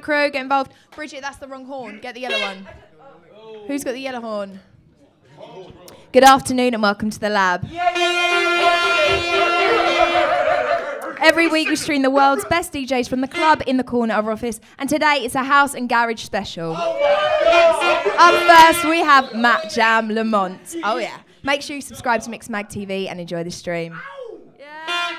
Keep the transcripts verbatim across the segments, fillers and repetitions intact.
crew, get involved. Bridget, that's the wrong horn. Get the yellow one. Who's got the yellow horn? Good afternoon and welcome to the lab. Every week we stream the world's best D Js from the club in the corner of our office, and today it's a house and garage special. Up first we have Matt Jam Lamont. Oh yeah. Make sure you subscribe to Mixmag T V and enjoy the stream. Yeah.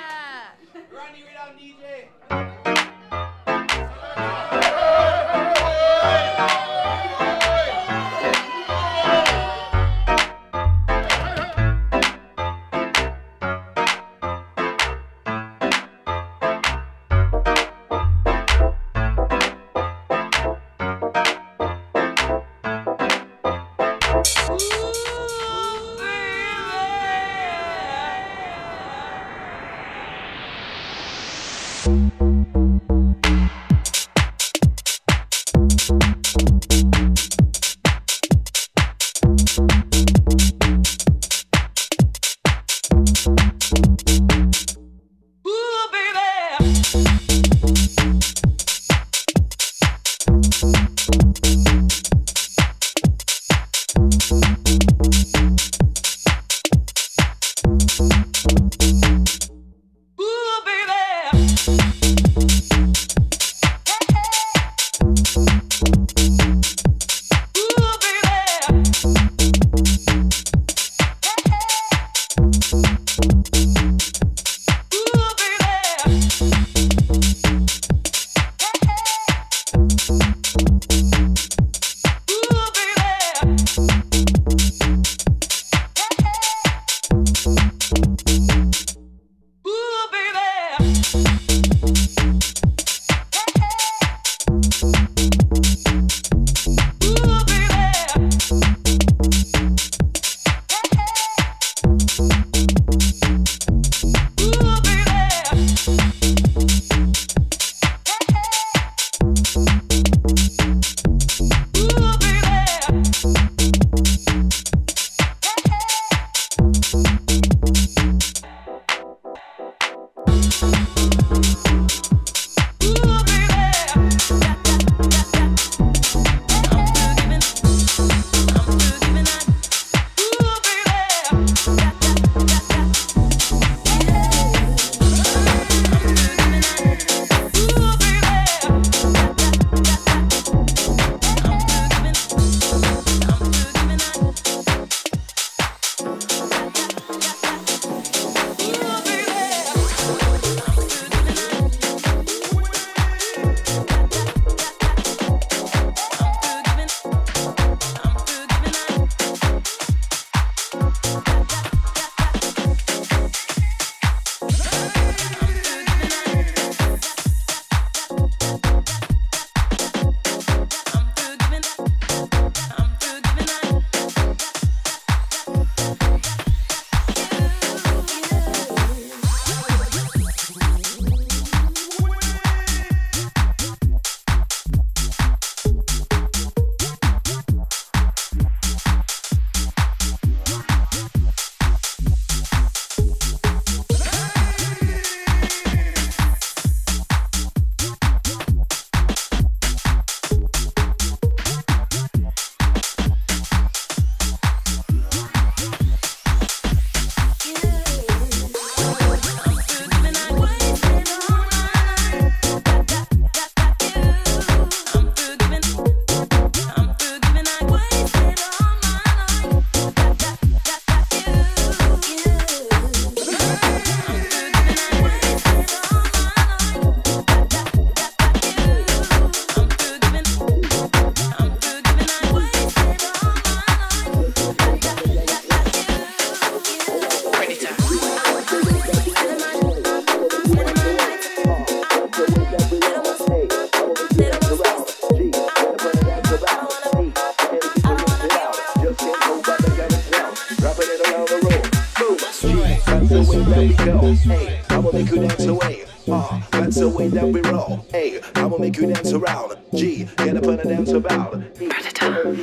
Hey, I will make you dance away. Uh, that's the way that we roll. Hey, I will make you dance around. G, get up on a dance about. Predator.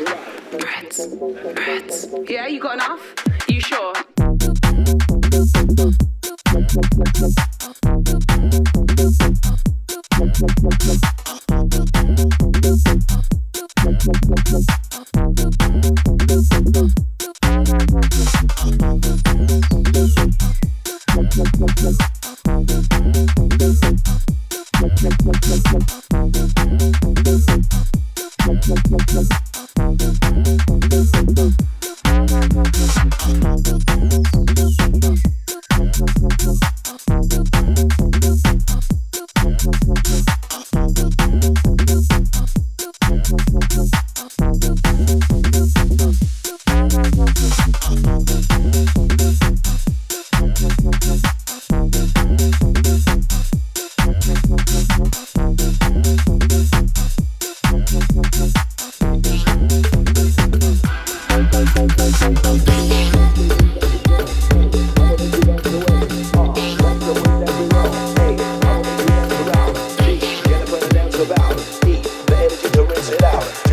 Threats. Threats. Yeah, you got enough? You sure?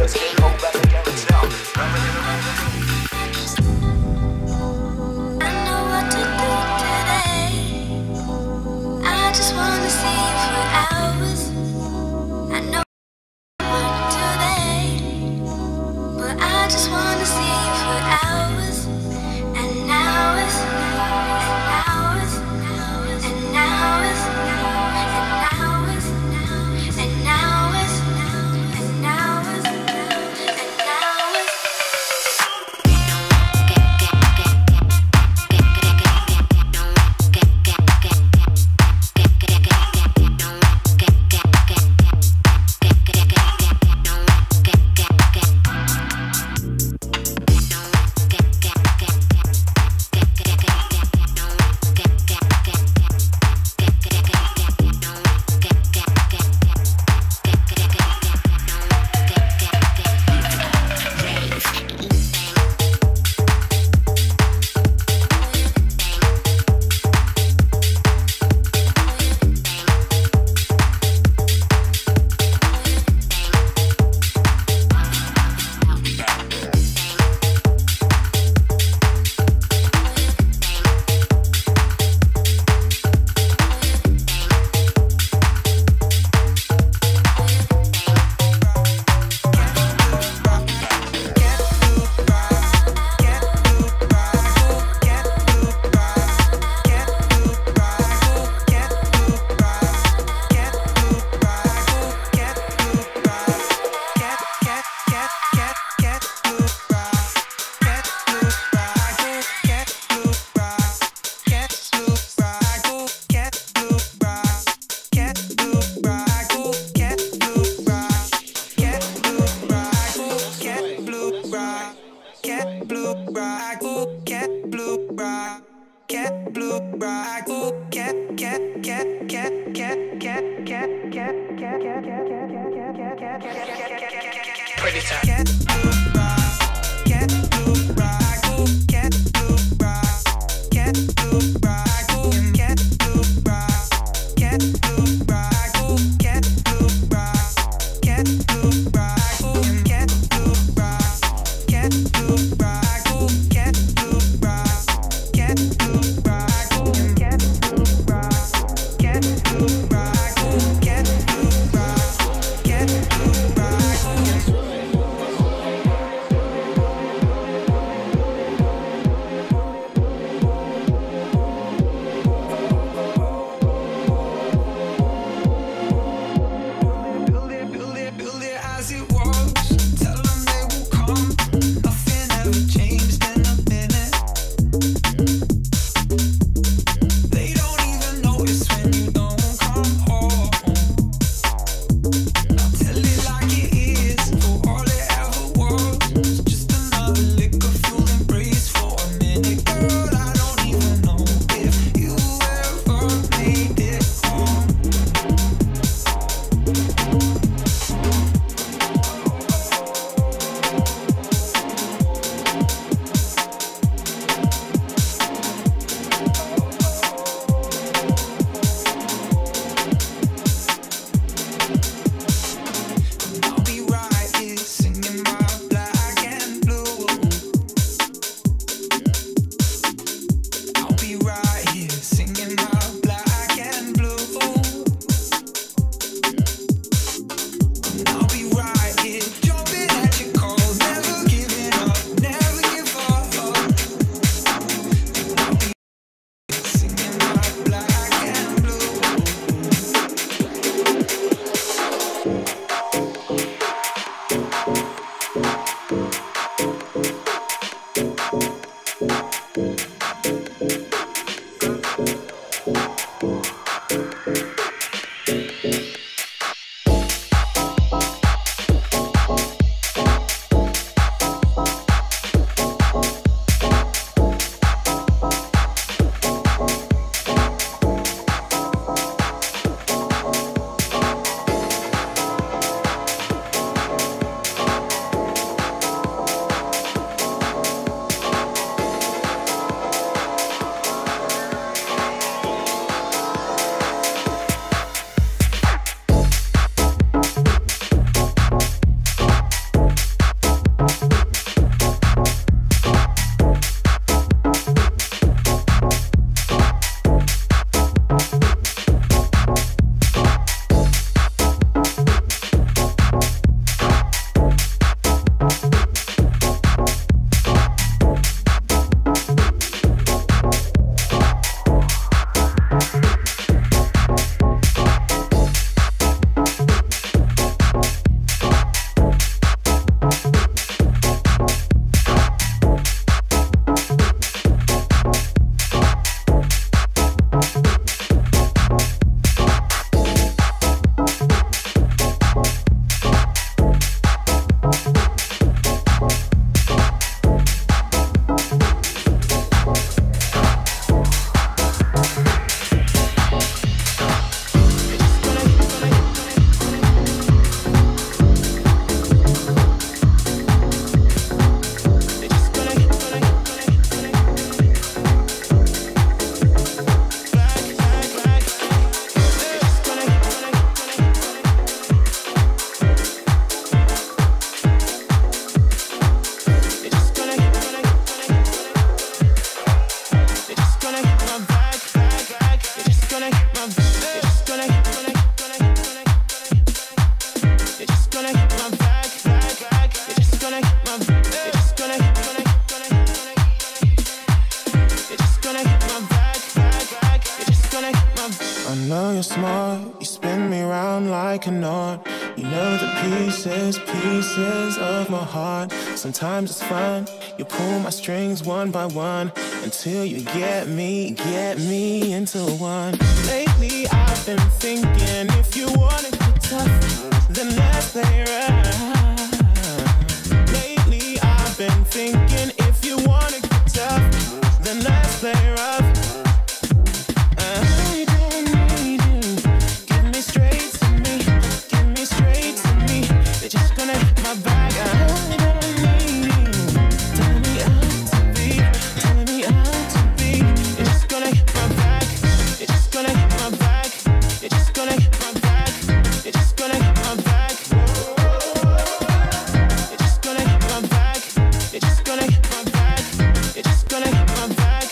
just can't hold back the carrots now. Rapping in the I know what to do today. I just wanna see you for hours. I know what today, but I just wanna see you for hours and hours and hours and hours and hours and hours and hours and hours. Tell it like gonna hit my back, back, back. You're just gonna hit my back. You're just gonna, gonna, gonna, gonna. You're just gonna hit my back, back, back. You're just gonna hit my back. I know you're smart. You spin me round like a knot. You know the pieces, pieces of my heart. Sometimes it's fun. You pull my strings one by one until you get me, get me into one. Lately I've been thinking, if you wanna get tough, then let's play rough. Lately I've been thinking, if you wanna get tough, then let's play rough. I don't need you. Give me straight to me, give me straight to me. You're just gonna hit my bag. I don't need you. Telling me how to be, telling me how to be. You're just gonna hit my back. You're just gonna hit my back. You're just gonna hit my back. You're just gonna hit my back. You're just gonna hit my back. You're just gonna hit my back. You're just gonna hit my back.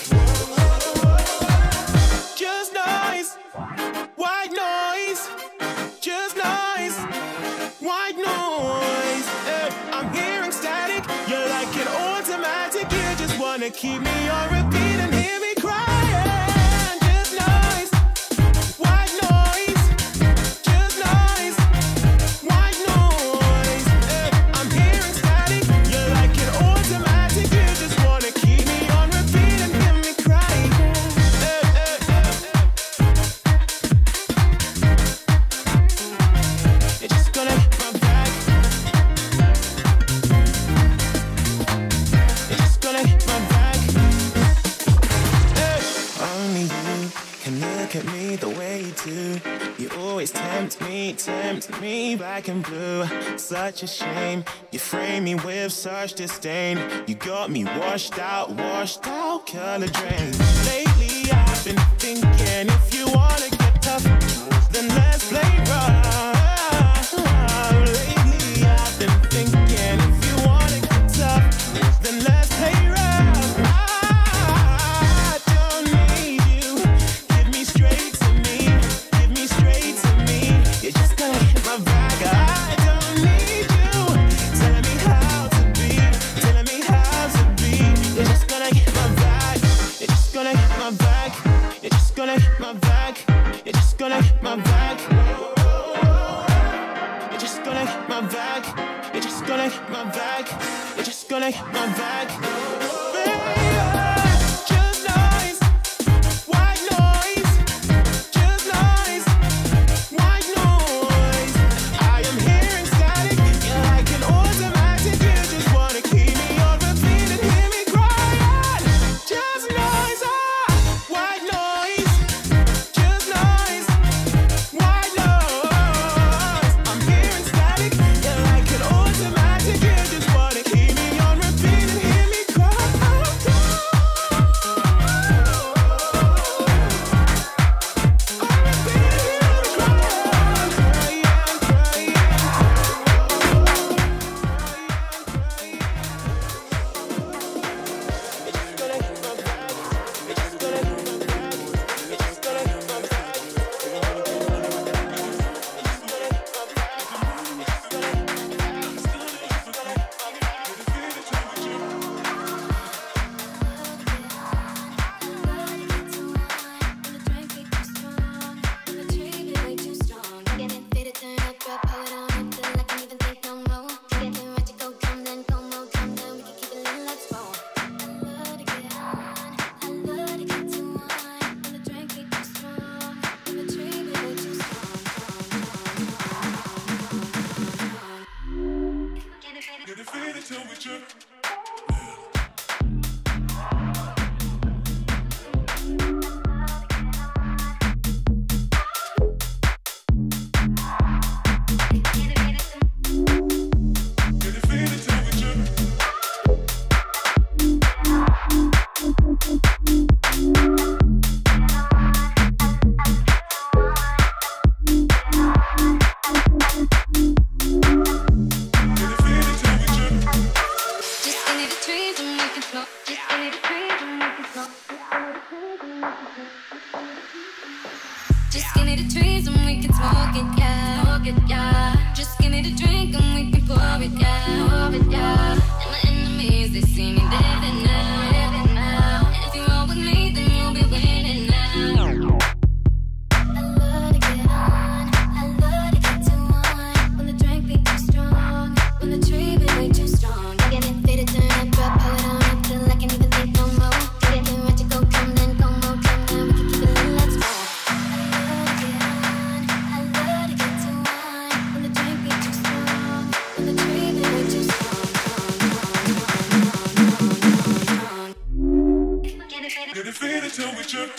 Just noise, white noise. Just noise, white noise. Hey, I'm hearing static. You're like an automatic. You just wanna keep me on repeat and hear me crying. Just noise, white noise. Just noise, white noise. Hey, I'm hearing static. You're like an automatic. You just wanna keep me on repeat and hear me crying. Hey, hey, hey, hey. You're just gonna hit my back. You're just gonna hit my back. Hey. Only you can look at me the way you do. You always tempt me, tempt me black and blue. Such a shame, you frame me with such disdain. You got me washed out, washed out, color drained. Lately I've been thinking, if you wanna get tough, then let's play rough. Lately I've been thinking, if you wanna get tough, then let's play rough. I don't need you. Give me straight to me, give me straight to me. You're just gonna hit my bag. I don't need you. Telling me how to be, telling me how to be. You're just gonna hit my bag. You're just gonna hit my bag. You're just gonna hit my bag. You're just gonna hit my bag. You're just gonna hit my bag. You're just gonna hit my bag. You're just gonna hit my bag. Just noise, white noise. Just noise, white noise. I am hearing static. You're like an automatic. You just wanna keep me on repeat and hear me crying. Just noise, ah, white noise. Just noise, white noise. I'm hearing static. You're like an automatic. You just wanna keep me on repeat and hear me cry. till we trip.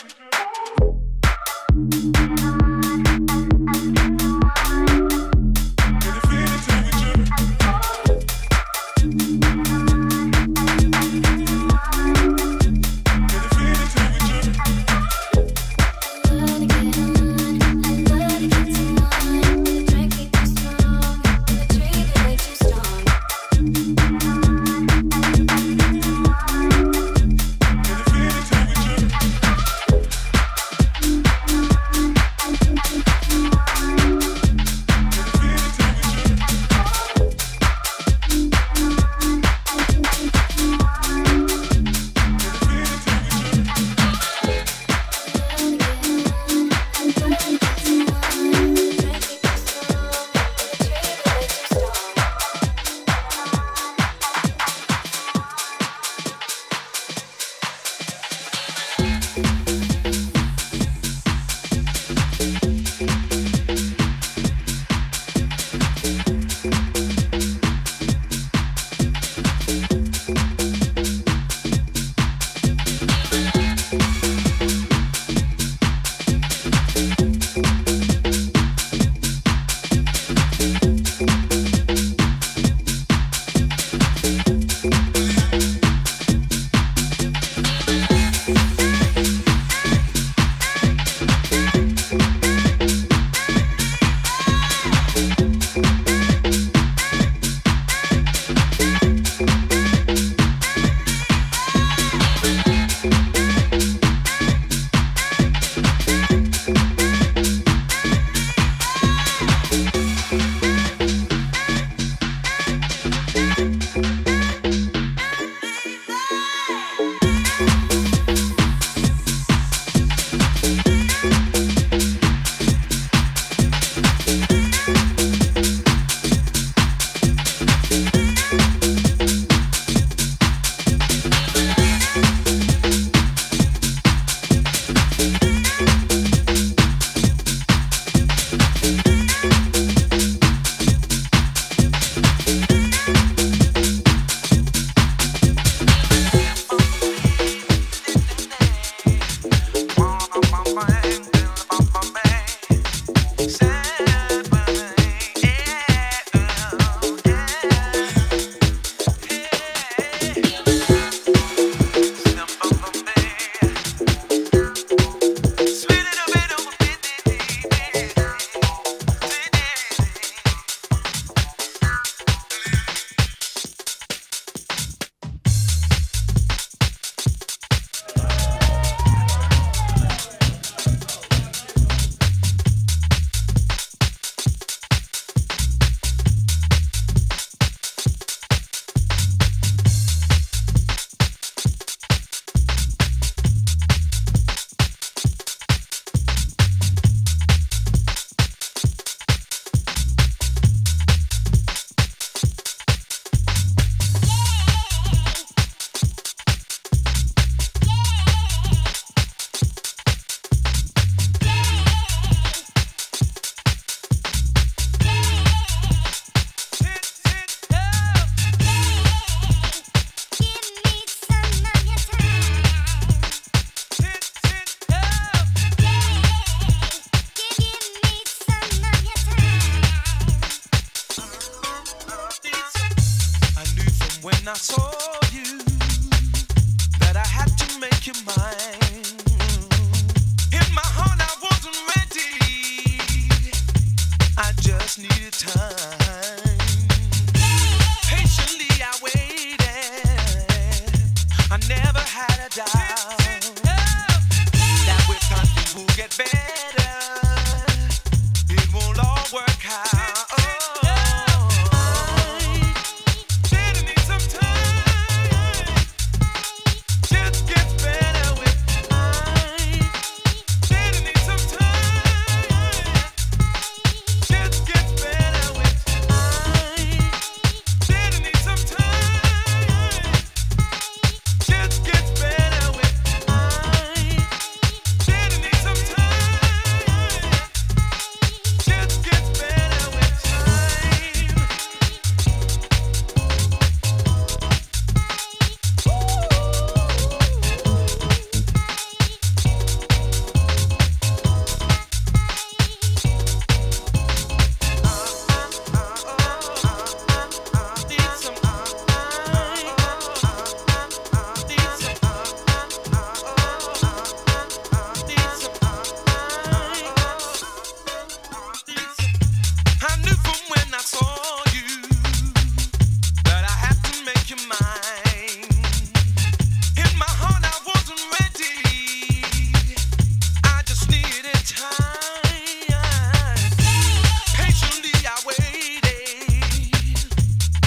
Just gets better with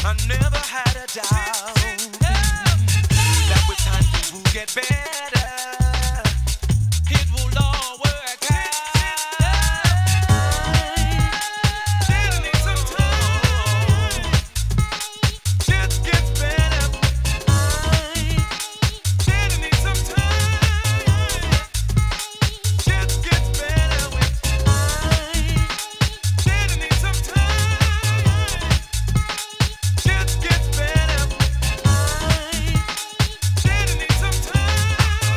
I never had a doubt that with time things will get better. It will all work out. Just need some time. Just get better. Just need some time. Just get better with time. Just need some time. Just get better with time. Just need some time.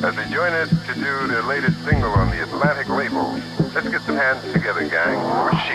as they join us to do their latest single on the Atlantic label. Let's get some hands together, gang, for Chic.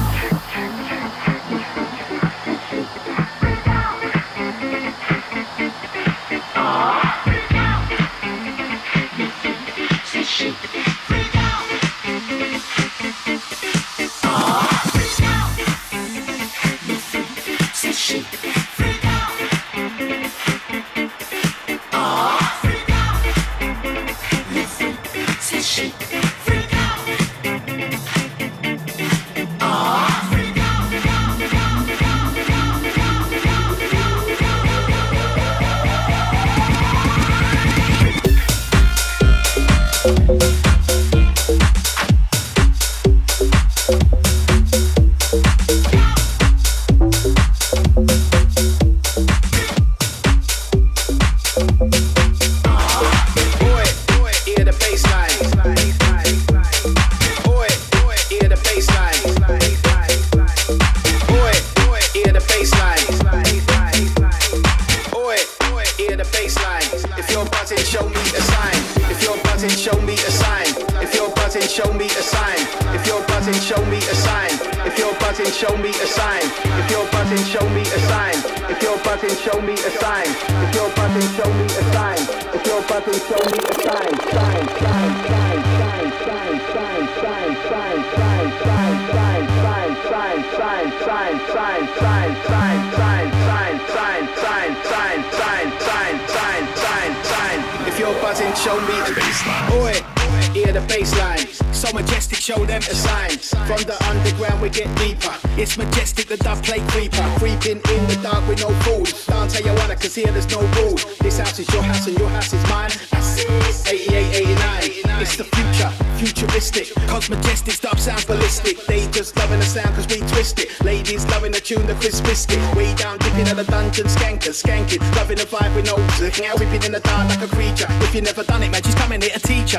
It's majestic, the dove play creeper. Creeping in the dark with no food. Don't tell you wanna, cause here there's no rules. This house is your house and your house is mine. eighty-eight, eighty-nine. It's the future, futuristic. Cause majestic stuff sounds ballistic. They just loving the sound cause we twist it. Ladies loving the tune, the crisp biscuit. Way down, dipping at the dungeon, skankers, skanking. Loving the vibe with no looking out, whipping in the dark like a creature. If you never done it, man, she's coming here a teacher.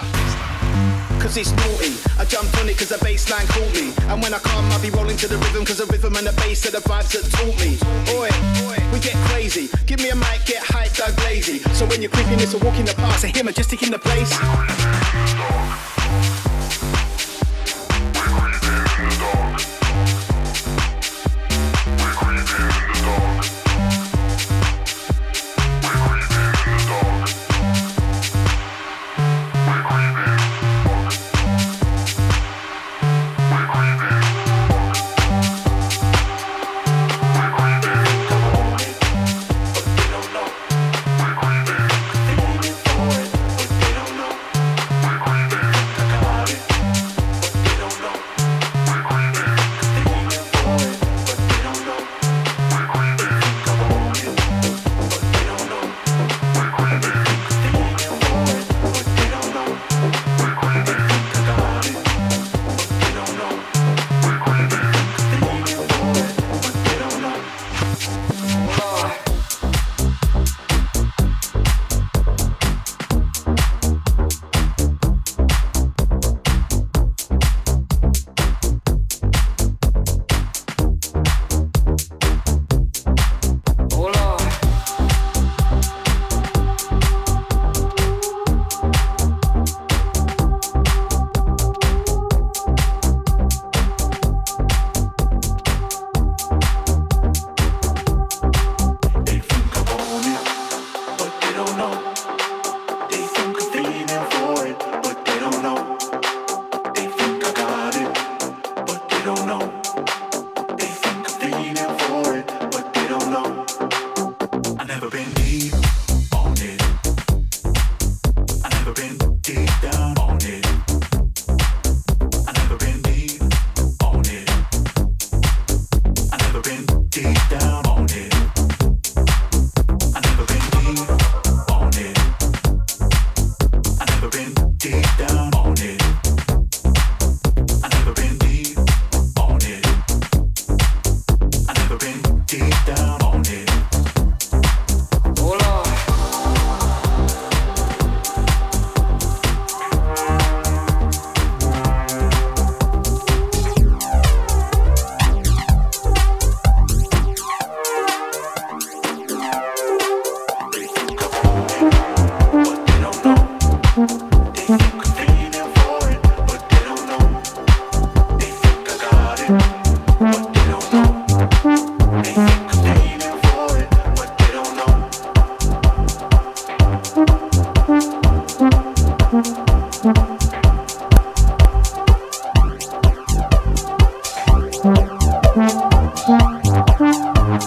Cause it's naughty, I jumped on it cause the bass line caught me. And when I come I'll be rolling to the rhythm cause the rhythm and the bass are the vibes that taught me. Oi, we get crazy, give me a mic, get hyped, Doug lazy. So when you're creeping it's a walk in the park, say here majestic in the place.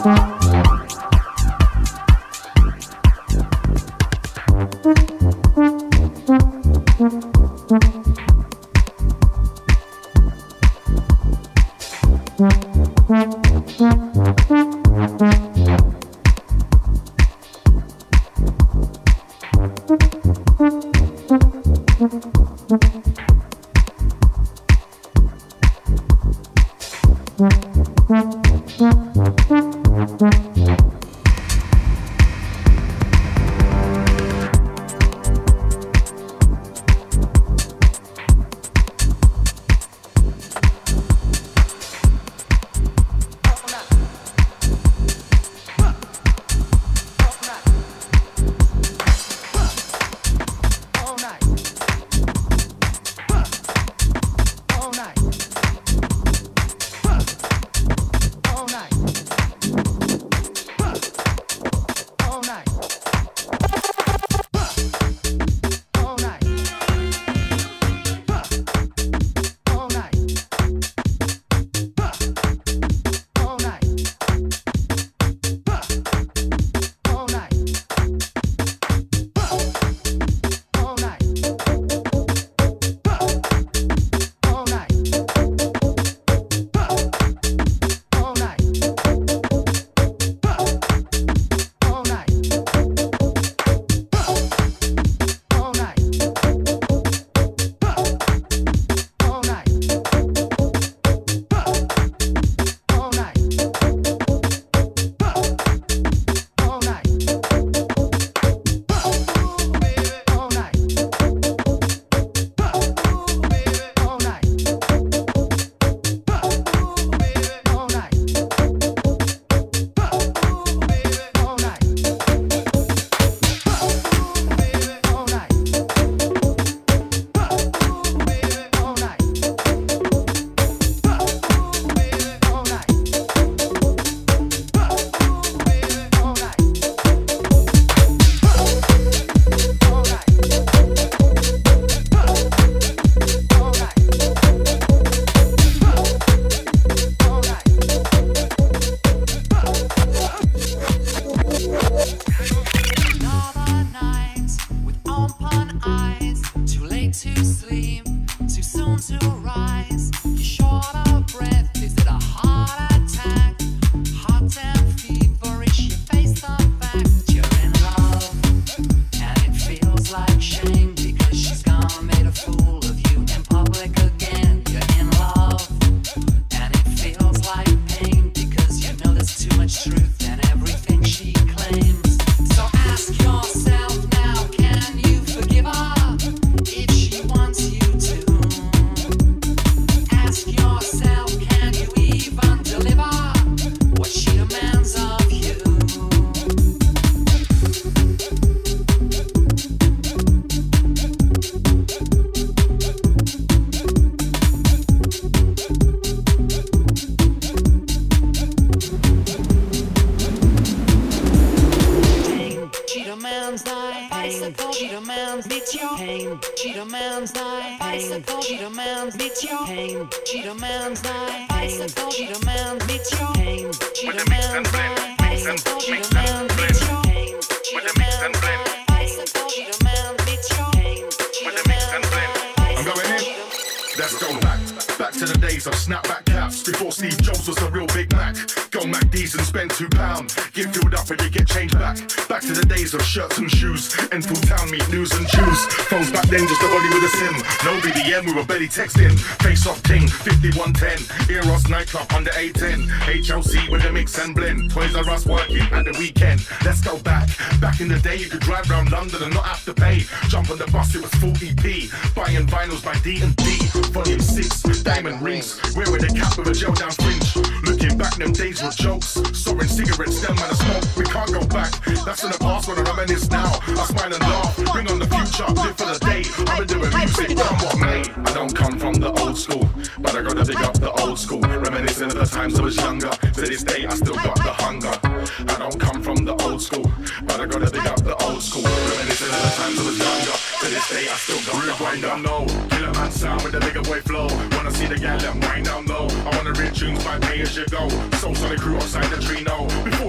Shirts and shoes, in full town meet news and juice. Phones back then just a body with a sim. No B D M, we were barely texting. Face off ting, fifty-one ten. Eros nightclub under eight ten. H L C with a mix and blend. Toys R Us working at the weekend. Let's go back. Back in the day you could drive around London and not have to pay. Jump on the bus, it was forty p. Buying vinyls by D and D. Volume six, diamond rings. Wearing a cap with a gel down fringe. Looking back, them days were jokes. Soaring cigarettes, them man a smoke. We can't go back. That's in the past when I reminisce now. I smile and laugh. Bring on the future, live for the day. I've been doing music, come what may. I don't come from the old school, but I gotta big up the old school. Reminiscing of the times I was younger. To this day, I still got the hunger. I don't come from the old school, but I gotta big up the old school. Reminiscing of the times I was younger. To this day, I still got the hunger. Down low, killer man sound with the bigger boy flow. Wanna see the gal them wind down low. I wanna read tunes by pay as you go. So solid crew outside the tree, no. Before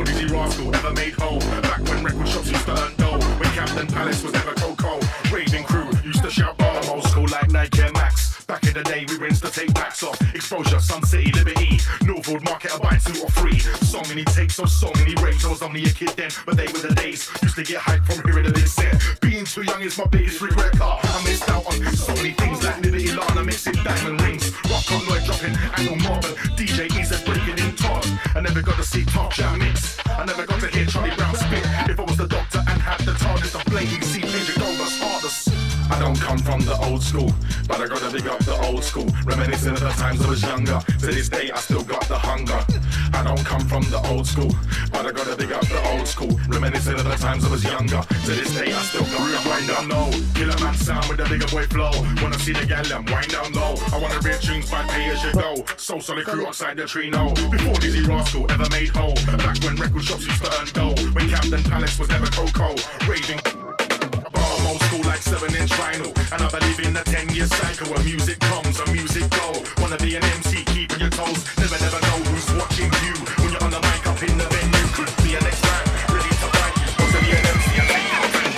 Palace was never Coco. Raving crew used to shout bomb. Old school like Nike Air Max. Back in the day, we rinsed the tape backs off. Exposure, Sun City, Liberty. Northwood Market, a buy two or three. So many takes, so so many rates. I was only a kid then, but they were the days. Used to get hyped from hearing the big set. Being too young is my biggest regret. Car. I missed out on so many things like Liberty Lana mixing diamond rings. Rock on Lloyd dropping angle marble. D J Easy breaking in toss. I never got to see Talk Jam mix. I never got to hear Charlie Brown spit. If I was the doctor and had the TARDIS, I'd blatantly see Pedro Douglas hardest. I don't come from the old school, but I gotta big up the old school. Reminiscing of the times I was younger. To this day, I still got the hunger. I don't come from the old school, but I gotta big up the old school. Reminiscing of the times I was younger. To this day, I still got the wind down low. Killer man sound with the bigger boy flow. Wanna see the gal them wind down low. I wanna read tunes by pay as you go. So solid crew outside the tree now. Before Dizzy Rascal ever made whole. Back when record shops used to earn dough. When Camden Palace was never Coco. Raving. Old school like seven inch vinyl. And I believe in the ten year cycle where music comes and music go. Wanna be an M C, keeping your toes. Never, never know who's watching you. When you're on the mic up in the venue, could be an next man, ready to fight. Want to be an M C and make your friends.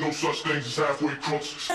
no such things as halfway crooks.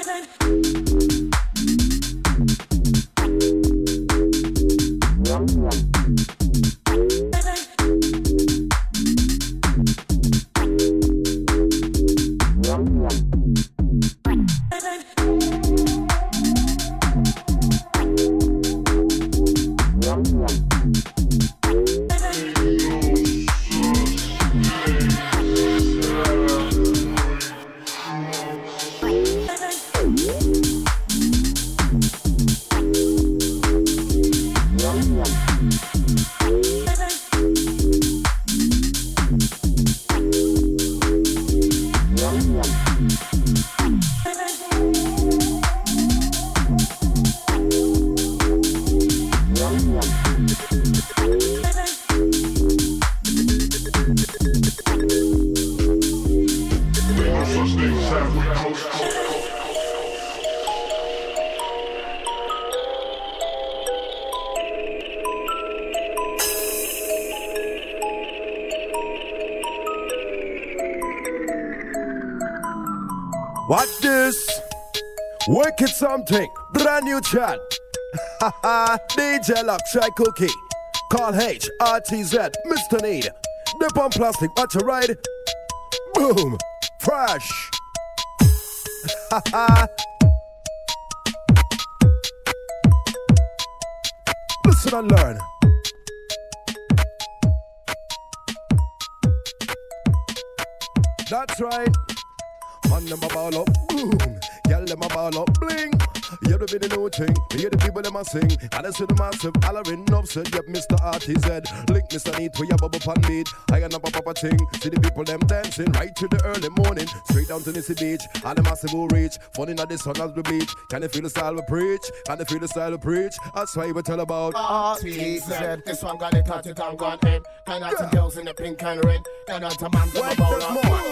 Watch this. Wicked something. Brand new chat. Haha. D J Lock, try cookie. Call H, R T Z, Mister Need. Dip on plastic, watch a ride. Boom. Fresh. Haha. Listen and learn. That's right. Man them a ball up, boom. Girl them a ball up, bling. You the be the new thing. You hear the people them a sing. And I see the massive hollering upset. Yep, Mister R T Z. Link Mister Neat for your bubble pan beat. I got a papa thing. See the people them dancing right to the early morning. Straight down to Nissy Beach. And the massive will reach. Funny now the sun as we bleach. Can you feel the style we preach? Can you feel the style we preach? That's why we tell about R T Z. This one got it, cut it, I'm gone in. Can out some girls in the pink and red. Can out some man from a bowl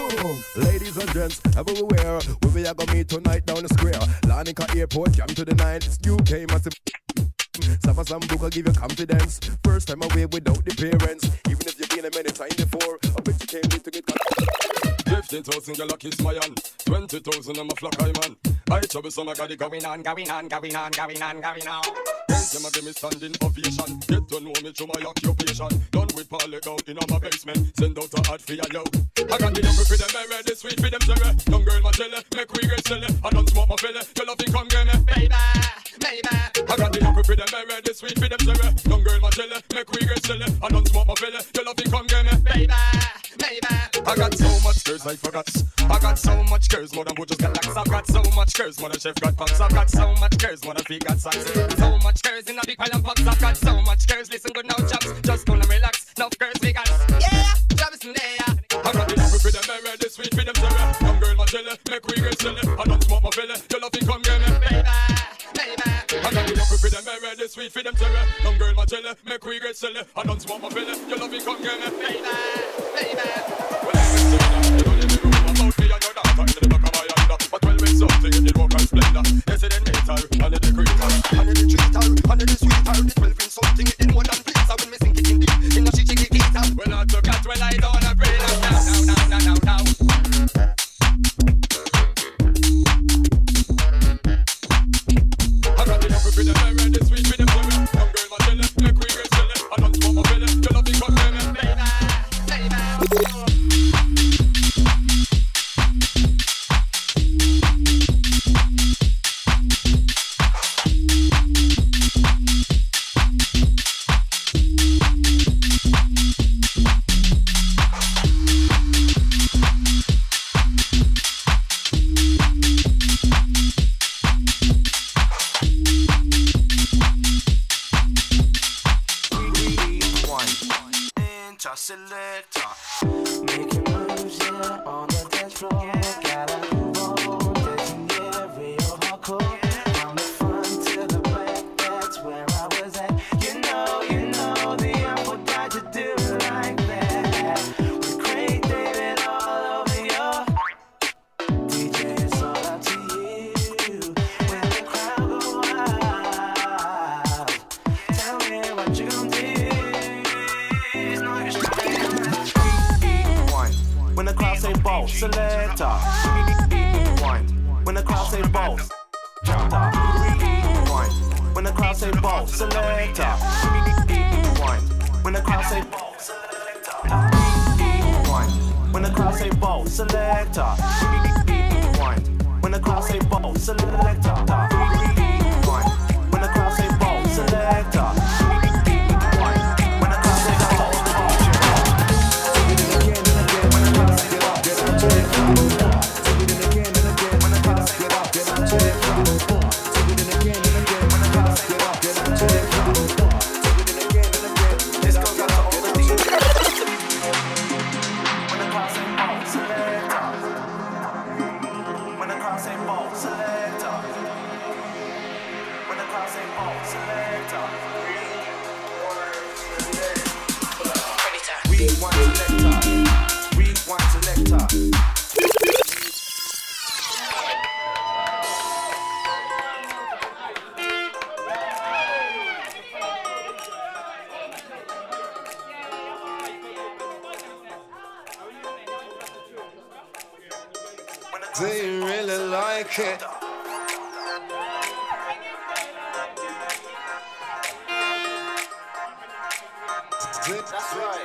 of ladies and gents, everywhere. We be a go meet tonight down the square. Larnica Airport, jam to the night. It's U K massive. Suffer some book will give you confidence. First time away without the parents. Even if you've been a many time before, I bet you came in to get fifteen thousand girl a kiss my hand. Twenty thousand I'm a flock eye man. I trouble some I got it going on, going on, going on, going on, going on. Them a give me standing ovation. Get to know me through my occupation. Done with parley out in my basement. Send out a ad for your yo. I got the number for them, berry, the sweet for them, cherry. Young girl my jelly, make we get silly. I don't smoke my filly, your loving come get me, baby, baby. I got the number for them, berry, the sweet for them, cherry. Young girl my jelly, make we get silly. I don't smoke my filly, your loving come get me, baby, baby. I got so much curves I forgot. I got so much curves more than butchers got lax. I've got so much curves more than chef got pots. I've got so much curves more than feet got socks. So much curves in a big pile of pots. I've got so much curves, listen good now chaps. Just gonna relax, now curves we got. Yeah, Travis in there. I got the love for them, berry, the sweet for them, cherry. Young girl my jelly, make we get silly. I don't smoke my belly, your love come get me, baby, baby. I got the love for them, berry, the sweet for them, cherry. Young girl my jelly, make we get silly. I don't smoke my belly, your love come get me, baby, baby. Well, I went to you don't let me room about me and your daughter into the back of my hand. But well, when something in the walk and splendor, yes, it didn't meet her, and it didn't greet her, and it didn't treat her, and it didn't sweet her. This will bring something in more than please her when me sink it in deep, in the chichi kita. Well, I took that when I don't wanna pray now, now, now, now, now, now. I got the number for them, berry, the sweet for them, cherry. Young girl, my jelly, make we get silly. I don't smoke my belly, your love come get me, baby, baby. Selector, making moves, yeah, on the dance floor. Gotta move, dancing, yeah, real hardcore. From the front to the back, that's where I was at. You know, you know, the I would try to do it like that. With Craig David all over your D J, it's all up to you. When the crowd go wild, tell me what you do. When the crowd say ball, selector. When the crowd say boss, rewind. When the crowd say boss, selector. Rewind. When the crowd say boss, selector. Rewind. When the crowd say boss, selector. Rewind. When the crowd say boss, selector. Rewind. When the crowd say boss, selector. Do you really like it? That's right, that's right,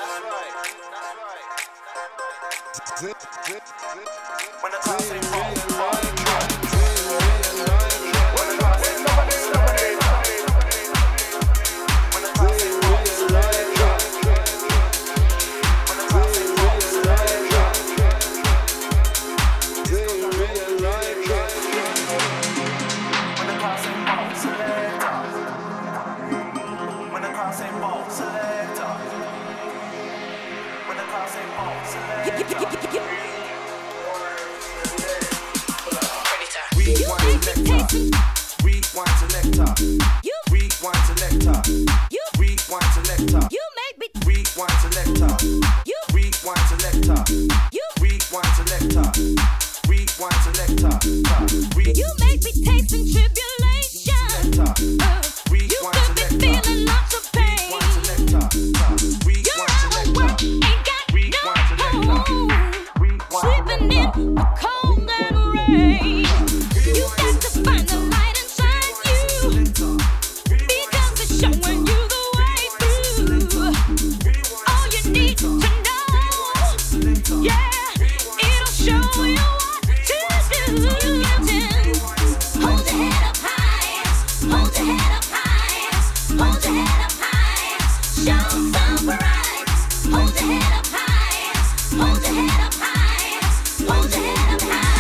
that's right, that's right. When the crowd say boss, rewind selector. You rewind selector. You rewind selector. You make me rewind selector. You rewind selector. You rewind selector. Rewind selector. You make me take some tribulation. You could be feeling lots of pain. You're out of work, ain't got no home. Sleeping in the cold and rain. You got to find the light inside you, because it's showing you the way through. All you need to know, yeah, it'll show you what to do. Hold your head up high, hold your head up high, hold your head up high, show some pride. Hold your head up high, hold your head up high, hold your head up high.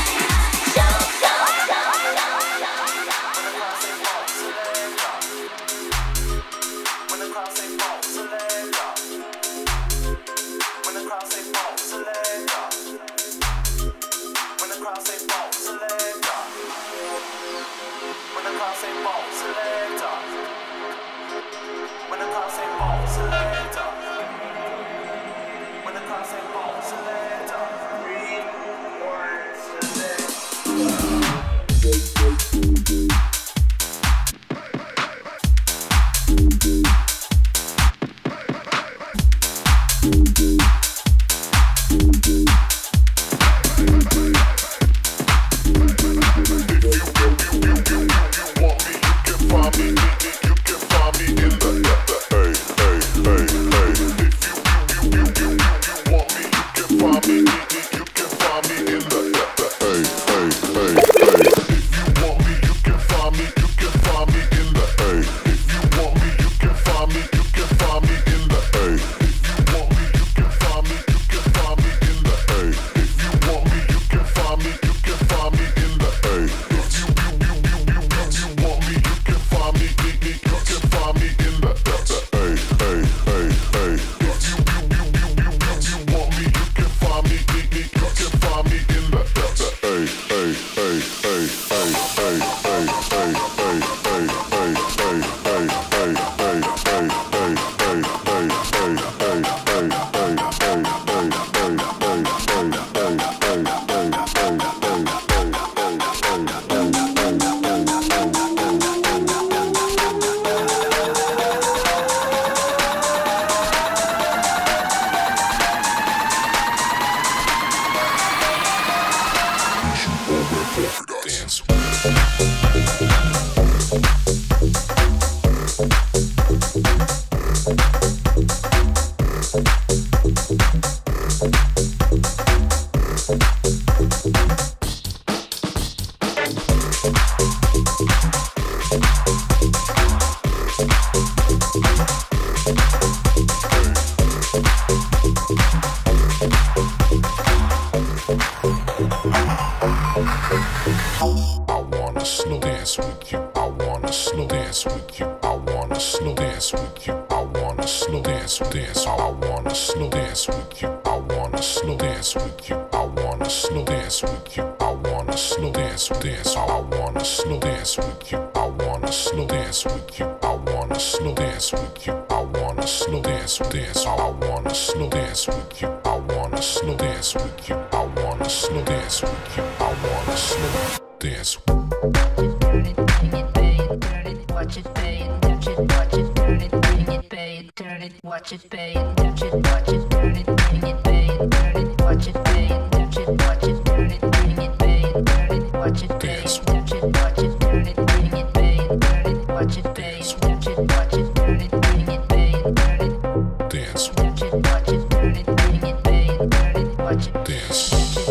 slow dance, dance. I wanna slow dance with you. I wanna slow dance with you. I wanna slow dance with you. I wanna slow dance, dance. I wanna slow dance with you. I wanna slow dance with you. I wanna slow dance with you. I wanna slow dance, dance. I wanna slow dance with you. I wanna slow dance with you. I wanna slow dance with you. I wanna slow dance. Watch it fade, touch it, watch it, turn it, bring it, fade, turn it, watch it fade, touch it, watch it, turn it, bring it, fade, turn it, watch it fade, touch it, watch it, turn it, bring it, fade, turn it, watch it fade, touch it, watch it, turn it, bring it, fade, turn it, watch it fade, touch it, watch it, turn it, bring it, fade, turn it, dance, touch it, watch it, turn it, bring it, fade, turn it, watch it, dance,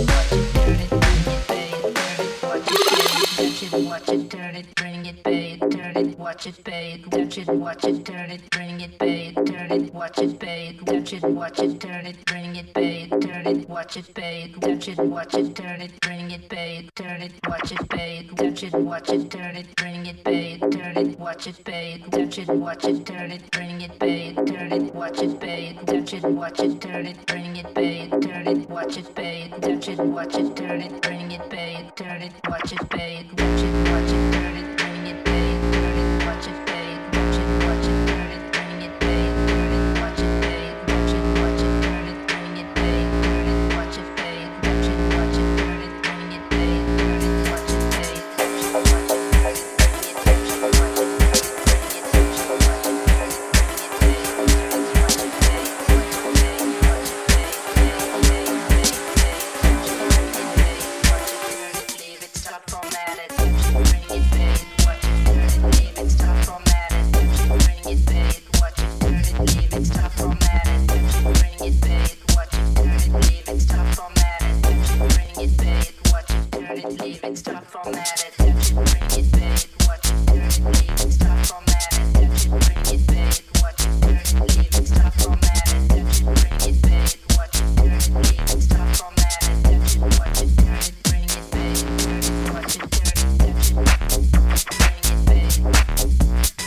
touch it, watch it, turn it, bring it, fade, turn it, watch it fade, touch it, watch it, turn it, bring it, fade, turn it, watch it fade, touch it, watch it, turn it, bring it, fade, turn it, watch it fade, touch it, watch it, turn it, bring it, fade, turn it, watch it fade, touch it, watch it, turn it, bring it, fade, turn it, watch it fade, touch it, watch it, turn it, bring it, fade, turn it, watch it fade, touch it, watch it, turn it, bring it, fade, turn it, watch it fade, touch it, watch it, turn it, bring it, fade, turn it, watch it fade, touch it, watch it, turn it, bring it, fade, turn it, watch it fade, touch it, watch it, turn it, bring it, fade, turn it, watch it fade, touch it, watch it, turn it, bring it, fade, turn it, watch it fade, touch it, watch it, turn it, bring it, fade, turn it, watch it fade, touch it, watch it, turn it, bring it, touch it, watch it, turn it, bring it, touch it, watch it, turn it, bring it, fade, turn it, watch it, fade, leave it, stop, format it, touch it, bring it, fade, watch it, turn it, leave it, stop, format it, touch it, bring it, fade, watch it, turn it, leave it, stop, format it, touch it, bring it, fade, watch it, turn it, leave it, stop, format it, touch it, bring it, fade, watch it, turn it, leave it, stop, format it, touch it, bring it, fade, watch it, turn it, leave it, stop, format it, touch it, bring it, fade, watch it, turn it, leave it, stop, format it, touch it, bring it, fade, watch it, turn it, leave it, stop, format it, touch it, watch it, turn it, bring it, fade, turn it, watch it, turn it, touch it, bring it, fade, touch it,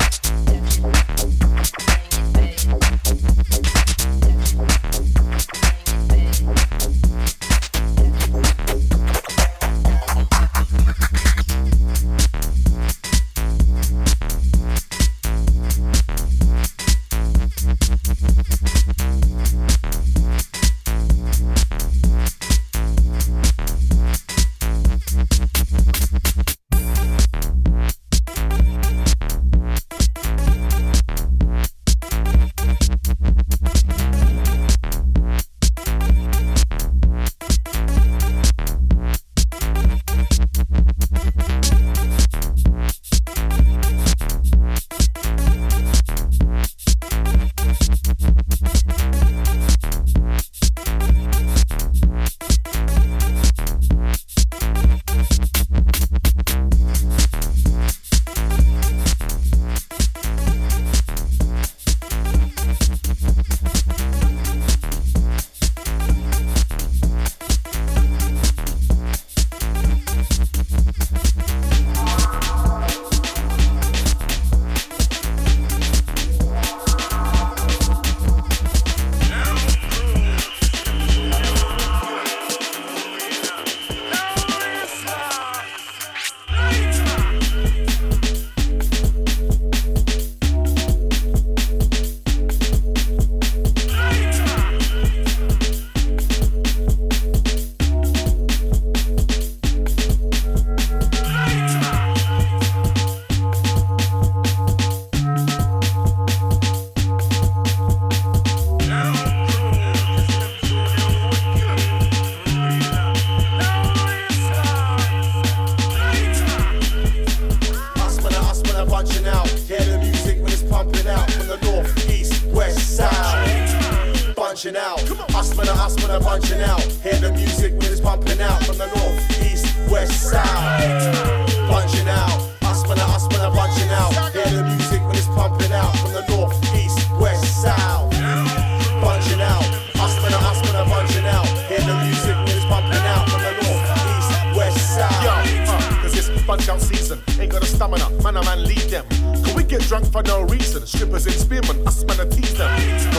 punching out. Us man, us man, punching out. Hear the music when it's pumping out from the north, east, west, south. Punching out. Us man, us man, punching out. Hear the music when it's pumping out from the north, east, west, south. Punching out. Us man, us man, punching out. Hear the music when it's pumping out from the north, east, west, south. Yo, uh, cause it's punch out season. Ain't got a stamina, man, a man lead them. Can we get drunk for no reason? Strippers in spearmen, us man, a tease them.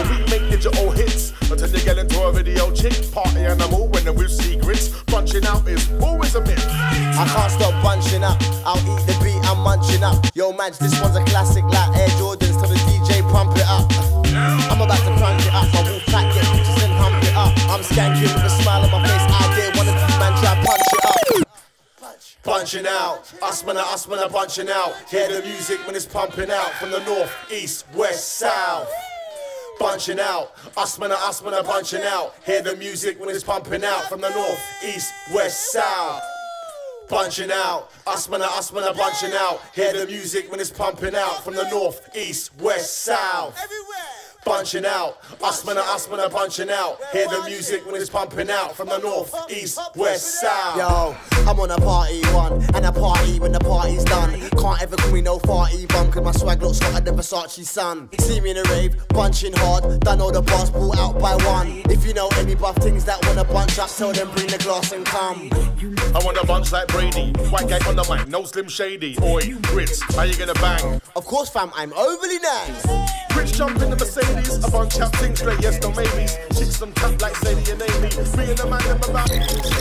You're a video chick, party animal when the with secrets. Bunching out is always a myth. I can't stop bunching up. I'll eat the beat, I'm munching up. Yo, man, this one's a classic like Air Jordans. Tell the D J pump it up. I'm about to crunch it up. I will pack get bitches and hump it up. I'm skanking with a smile on my face. I dare one of these man try punch it up. Bunching out, us man, us man are bunching out. Hear the music when it's pumping out from the north, east, west, south. Bunching out, us man, us man are bunching out. Hear the music when it's pumping out from the north, east, west, south. Bunching out, us man, us man are bunching out. Hear the music when it's pumping out from the north, east, west, south. Bunching out, us man, us man are bunching out. Hear the music when it's pumping out from the north, east, west, south. Yo, I'm on a party one, and a party when the party's done. Can't ever call me no farty bum, cause my swag looks hotter than Versace's son. See me in a rave, bunching hard, done all the bars, brought out by one. If you know any buff things that wanna bunch up, tell them bring the glass and come. I want a bunch like Brady, white guy on the mic, no Slim Shady. Oi, Brits, how you gonna bang? Of course fam, I'm overly nice. Rich jump in the Mercedes, a bunch of things straight, yes, no maybes. Chicks some tap like Sadie and Amy, being a man in my back.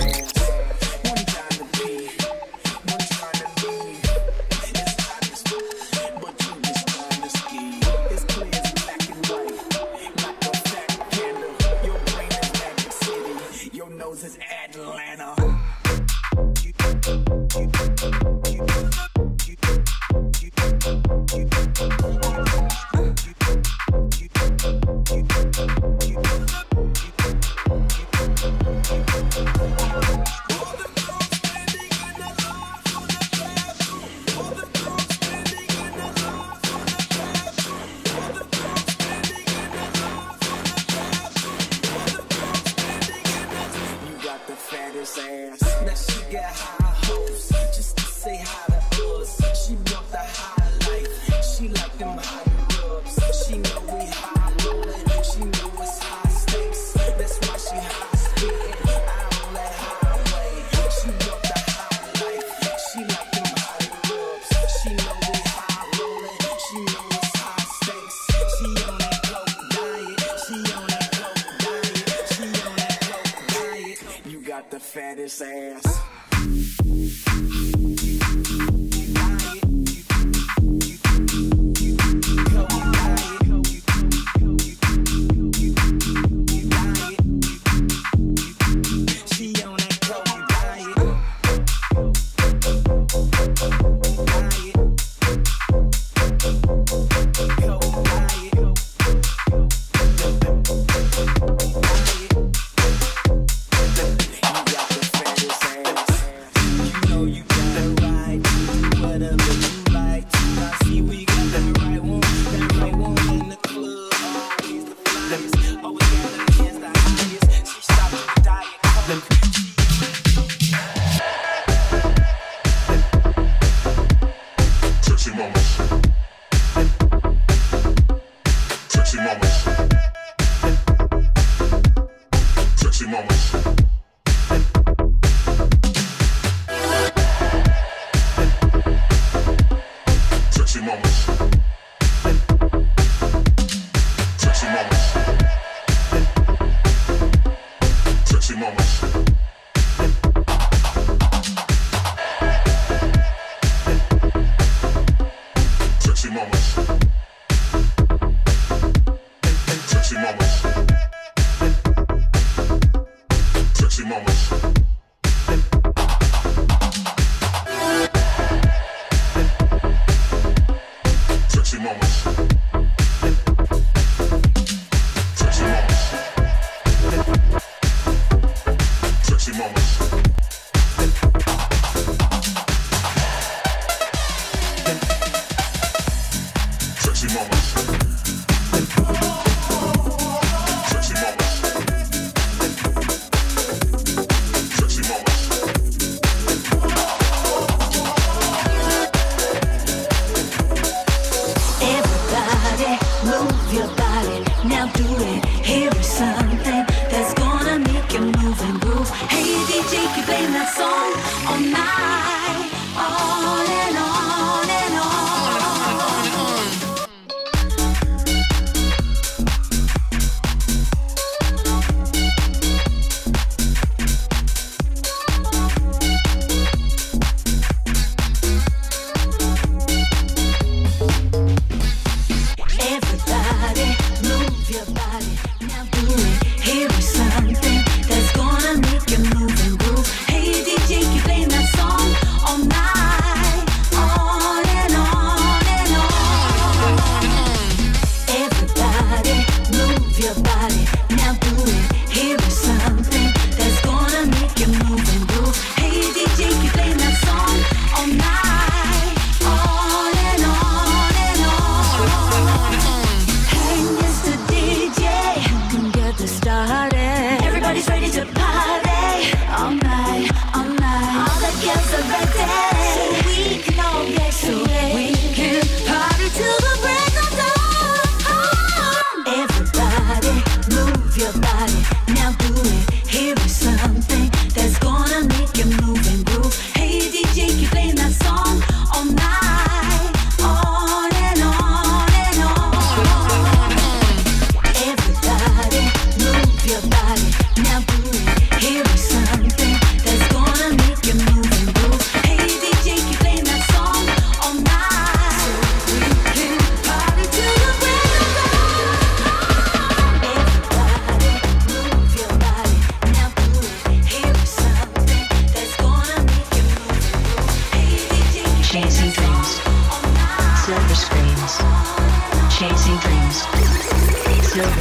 Is Atlanta.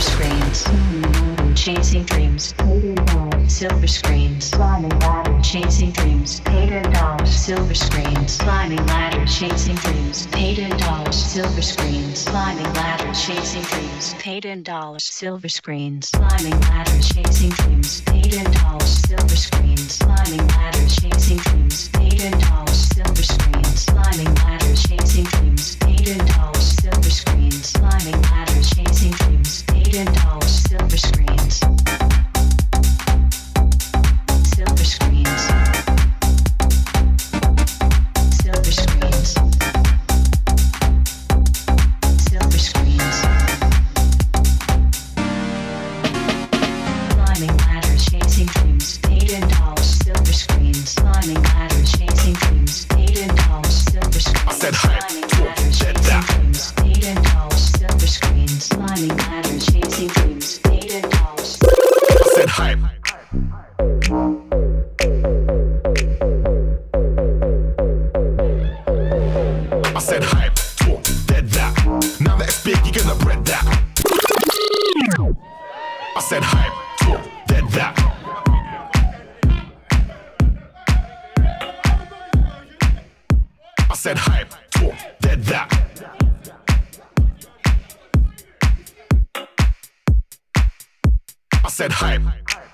screens, chasing dreams, silver screens, climbing ladder, chasing dreams, paid in dollars, silver screens, climbing ladder, chasing dreams, paid in dollars, silver screens, climbing ladder, chasing dreams, paid in dollars, silver screens, climbing ladder, chasing dreams, paid in dollars, silver screens, climbing ladder, chasing dreams, paid in dollars, silver screens, climbing ladder, chasing dreams, paid in dollars, silver screens, climbing ladder, chasing dreams, paid in dollars, silver screens. Silver screens. Silver screens. Silver screens. Climbing ladder, chasing dreams, paid in dollars, silver screens. Climbing ladder, chasing dreams, paid in dollars, silver screens. I said hype, said that. Paid in dollars, silver screens. Climbing ladder, chasing dreams, paid in dollars. I said hype. I said hype, talk, dead that. Now that it's big, you're gonna bread that. I said hype, talk, dead that. I said hype, talk, dead that. I said hype.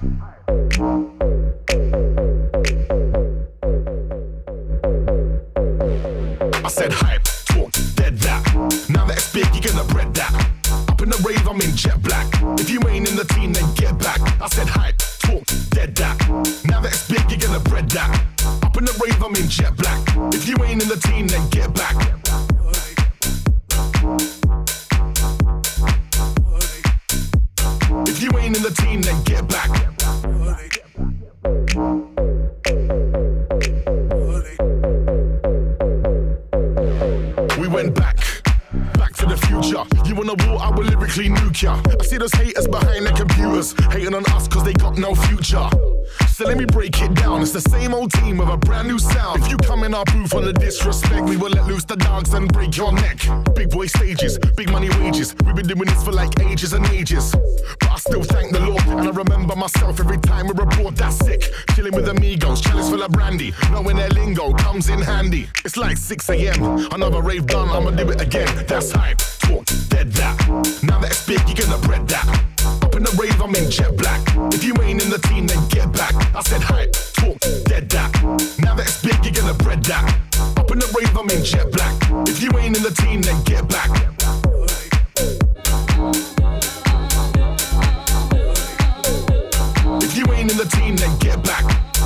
I said hype, talk, dead that. Now that it's big, you're gonna bread that. Up in the rave, I'm in jet black. If you ain't in the team, then get back. I said hype, talk, dead that. Now that it's big, you're gonna bread that. Up in the rave, I'm in jet black. If you ain't in the team, then get back. If you ain't in the team, then get back. We went back, back to the future. You wanna war, I will lyrically nuke ya. I see those haters behind their computers, hating on us cause they got no future. So let me break it down, it's the same old team with a brand new sound. If you come in our booth on the disrespect, we will let loose the dogs and break your neck. Big boy stages, big money wages, we've been doing this for like ages and ages. But I still thank the Lord, and I remember myself every time we report that sick. Chilling with amigos, chalice full of brandy, knowing their lingo comes in handy. It's like six a.m, another rave done, I'ma do it again. That's hype, talk, dead that. Now that it's big, you're gonna bread that. Up in the rave, I'm in jet black. If you ain't in the team, then get back. I said hype, talk, dead that. Now that it's big, you're gonna bread that. Up in the rave, I'm in jet black. If you ain't in the team, then get back. If you ain't in the team, then get back.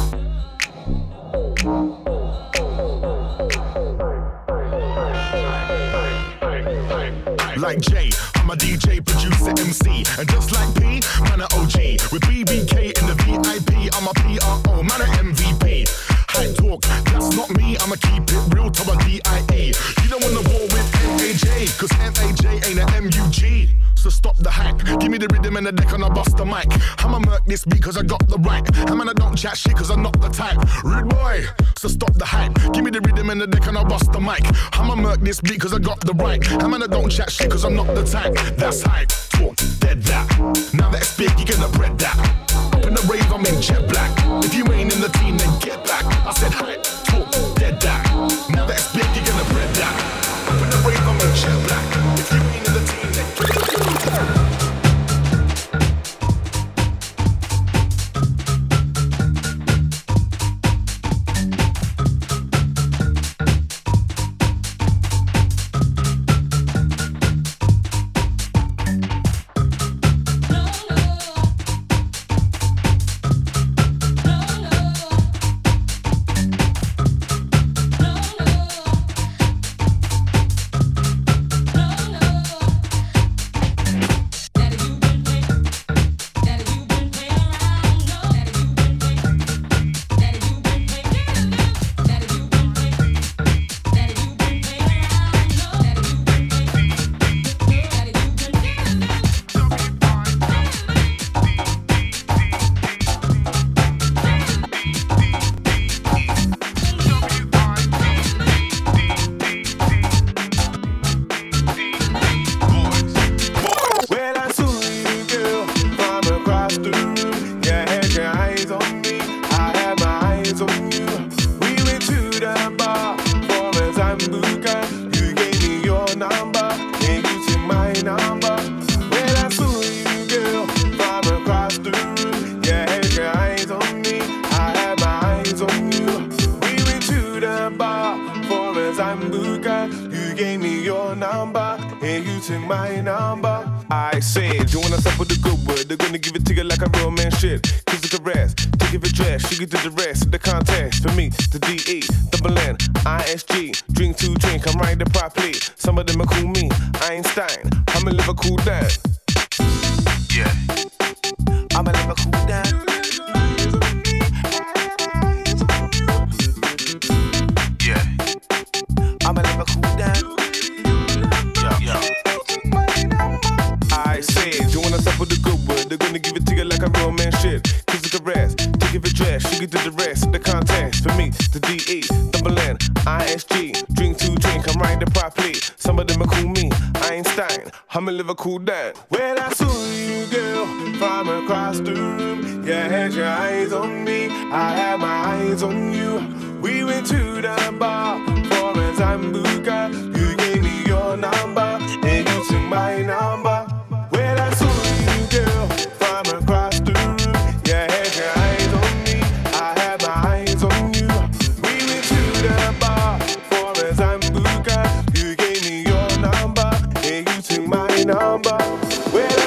Like Jay, I'm a D J, producer, M C. And just like P, man a O G. With B B K in the V I P, I'm a P R O, man a M V P. Hype talk, that's not me, I'ma keep it real to a D I E. You don't wanna war with M A J, cause M A J ain't a M U G. So stop the hype, give me the rhythm and the deck and I bust the mic. I'ma murk this beat cause I got the right. I man I don't chat shit cause I'm not the type. Rude boy, so stop the hype, give me the rhythm and the deck and I bust the mic. I'ma murk this beat cause I got the right. I man I don't chat shit cause I'm not the type. That's hype, talk, dead that. Now that it's big, you're gonna bread that. Up in the rave, I'm in jet black. If you ain't in the team, then get back. I said hype, talk, dead that. Now that it's big, you're gonna bread that. Up in the rave, I'm in jet black. If you ain't in the team, then get back. take my number. I said, join us up with the good word. They're gonna give it to you like a real man shit. Kiss it the rest, to give it dress. She get to the rest of the contest. For me, the D E, double N, I S G. Drink to drink, I'm riding properly. Some of them are cool me, Einstein. I'ma live a cool down. Yeah, I'ma live a cool down. Yeah, I'ma live a cool down. Yo, yo. I said, join us up with the good word. They're gonna give it to you like a real man shit. Kiss it the rest, to give it dress. She get to the rest of the contest. For me, the D E, double N, I S G. Drink to drink, I'm riding properly. Some of them are cool me, Einstein. I'ma live a cool down. When I saw you, girl, from across the room, you had your eyes on me, I had my eyes on you. We went to the bar for a Zambuca. You gave me your number, and you took my number. When I saw you, girl, from across the room, you had your eyes on me, I had my eyes on you. We went to the bar for a Zambuca. You gave me your number, and you took my number. When I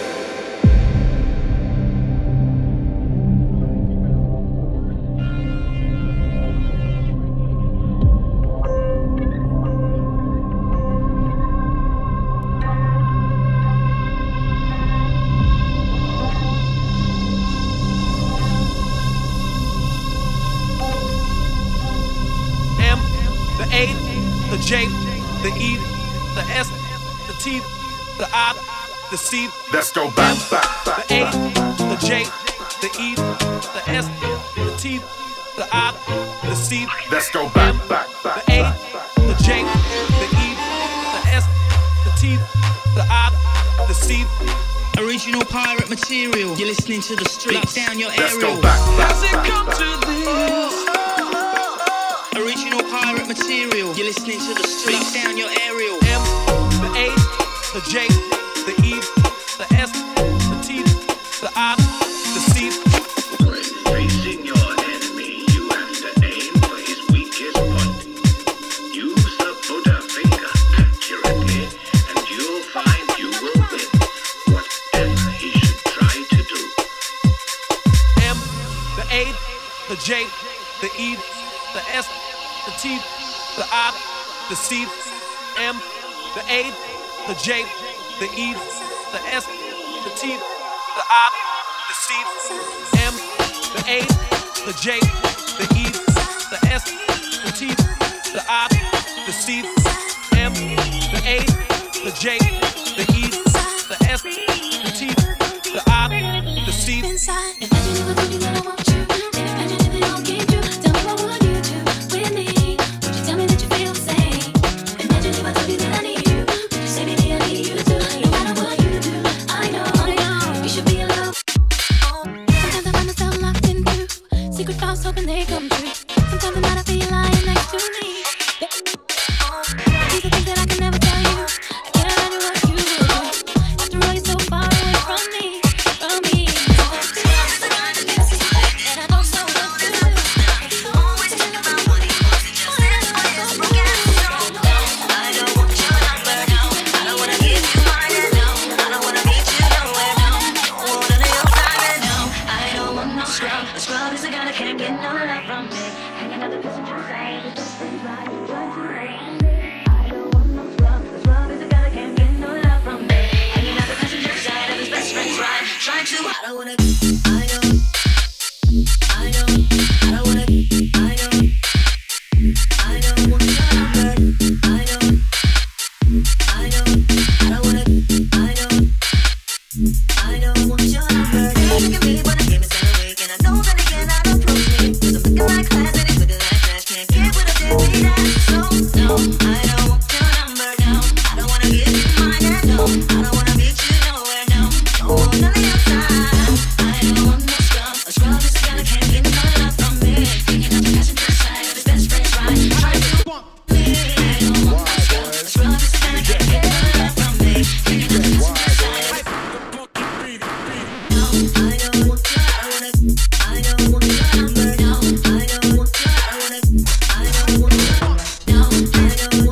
the A, the J, the E, the S, the T, the I, the C. Let's go back, back, back. The A, the J, the E, the S, the T, the I, the C. Let's go back, back, back. The A, the J, the E, the S, the T, the I, the C. Original pirate material. You're listening to the streets. Lock down your Let's aerial. go back, back. Does it come to this? Original pirate material. You're listening to the streets. Lock down your aerial. M, the A, the J, the E, the S, the T, the I, the C. When facing your enemy, you have to aim for his weakest point. Use the Buddha finger accurately, and you'll find you will win whatever he should try to do. M, the A, the J, the E, the S, the T, the I, the C. M, the A, the J, the E, the S, the T, the I, the C. M, the A, the J, the E, the S, the T, the I, the C. M, the A, the J, the E, the S, the T, the I, the C. Secret thoughts hoping they come true. Sometimes I'm not feel lying next to me. These are things that I can never tell you. I can't imagine what you will do. After all, you're so far away from me, from me. And I don't know what to do. Always think about what he wants. It just says what is broken. I don't want your number, no. I don't wanna give you mine, no. I don't wanna meet you nowhere, no. Don't want none of your time, no. I don't want no scrub. A scrub is a guy that can't get no love from me. Hanging out the passenger side, the best friends ride, trying to rain. I don't want no scrub. A scrub is a guy that can't get no love from me. Hanging out the passenger side of his best friends ride, trying to. I don't wanna. I don't. I don't. I don't wanna. I don't. I don't want your number. I don't. I don't. I don't wanna. I don't. I don't want your number. Look at me when I came inside awake, and I know that they cannot approach me. 'Cause I'm looking like class and it's looking like trash. Can't get with a deadbeat ass. So no, I don't want your number, no. I don't wanna give you mine, and no. I don't wanna meet you nowhere, no. Don't want none of your time. I don't want no scrub. A scrub is a guy that can't get no love from me. Hanging out the passenger side of his best friend's ride, trying to want me. I don't want no scrub. A scrub is a guy that can't get no love from me. Hanging out the passenger side of his I don't want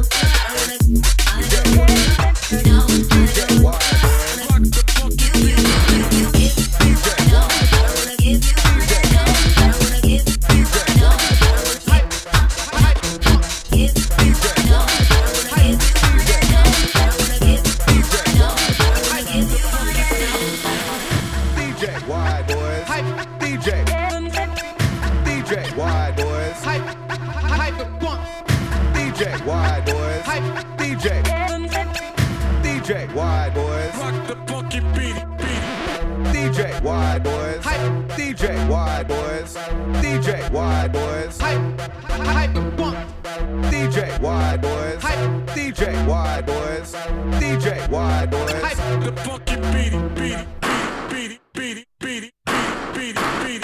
J, wide boys. Hype. D J. D J, wide boys. Hype. Hype. One. D J, wide boys. Hype. D J. D J, wide boys. Rock the funky beat. D J, wide boys. Hype. D J, wide boys. D J, wide boys. Hype. Hype. One. D J, wide boys. Hype. D J, wide boys. D J, wide boys. Hype. The funky beat. Beat. Beat. Beat. Beat. Beat. Beat. Beat.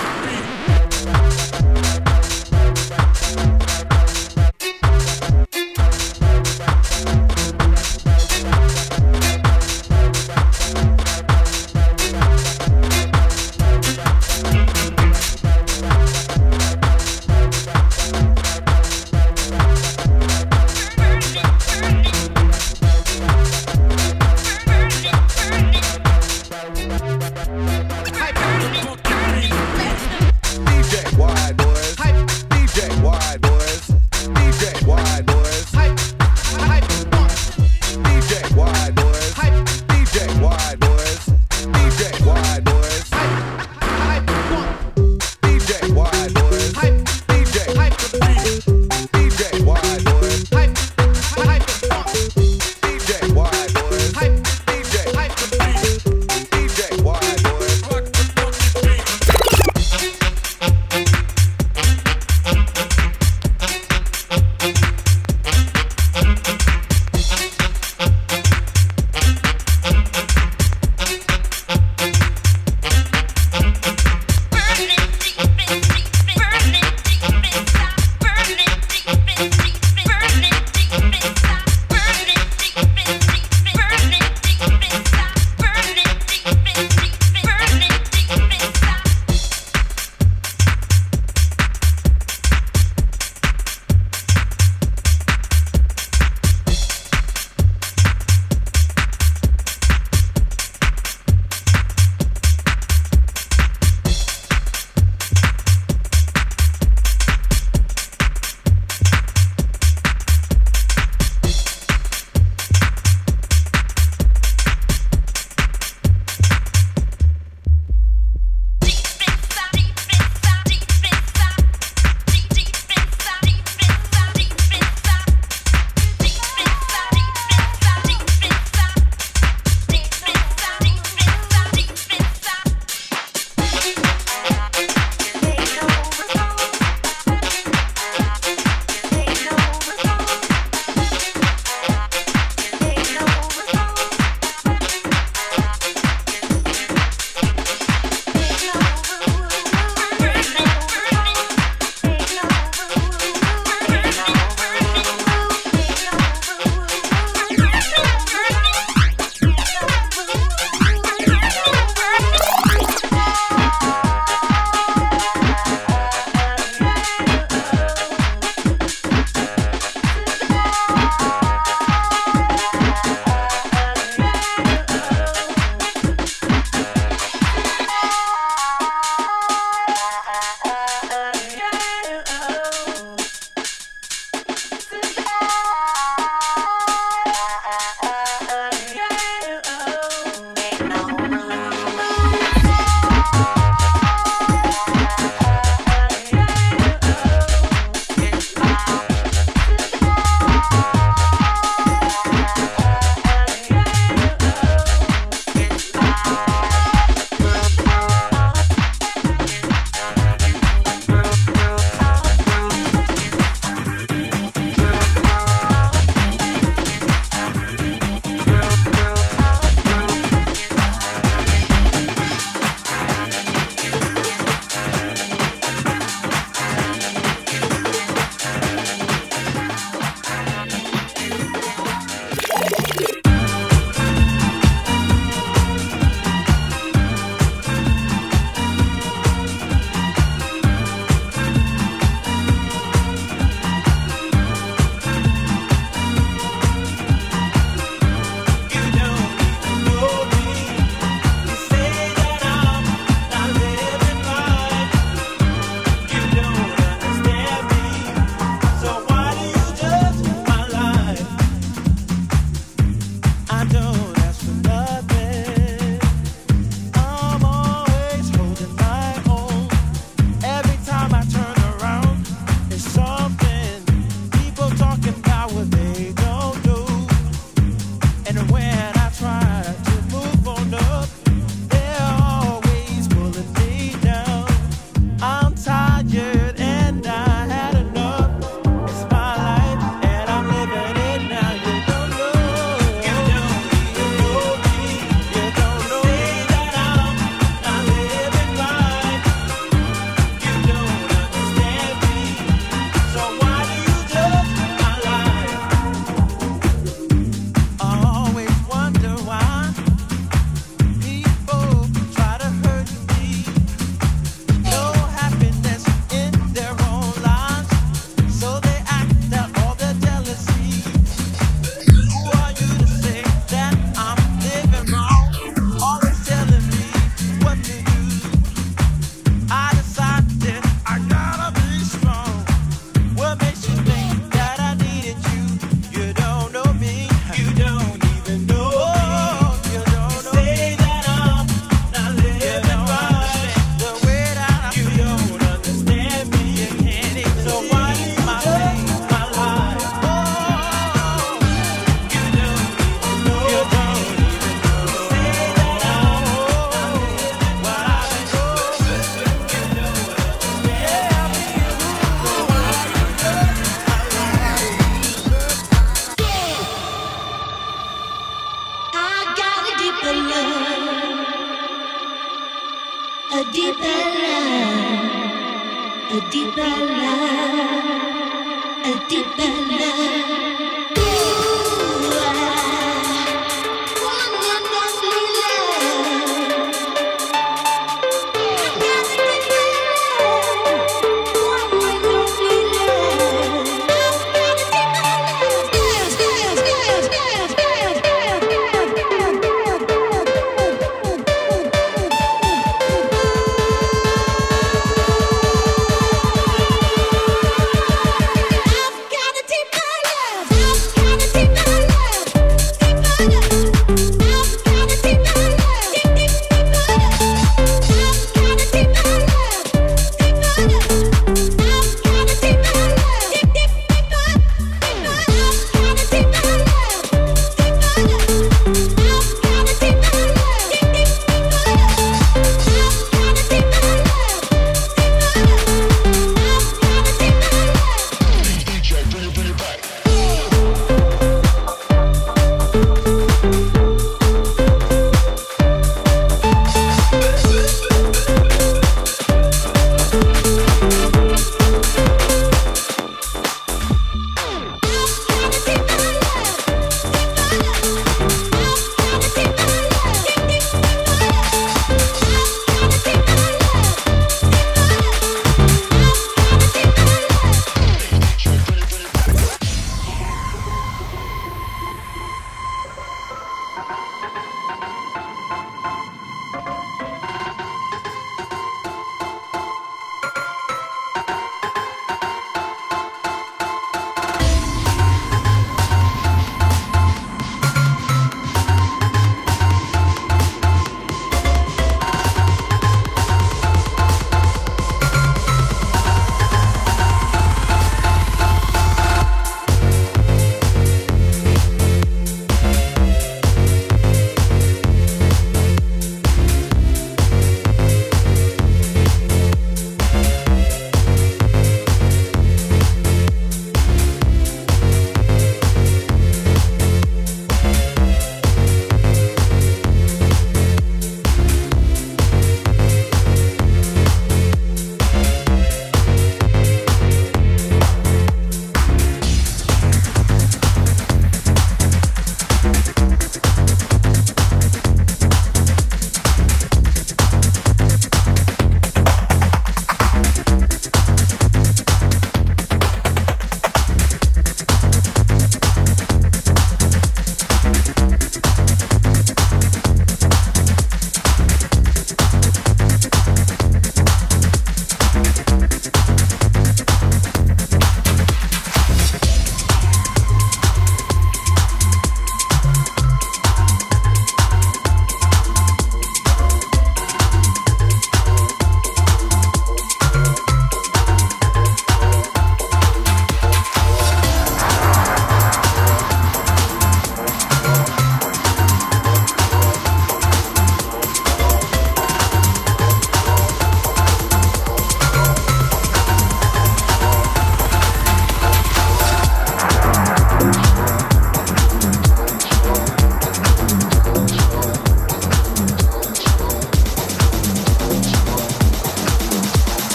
a deeper love, a deeper love, a deeper love.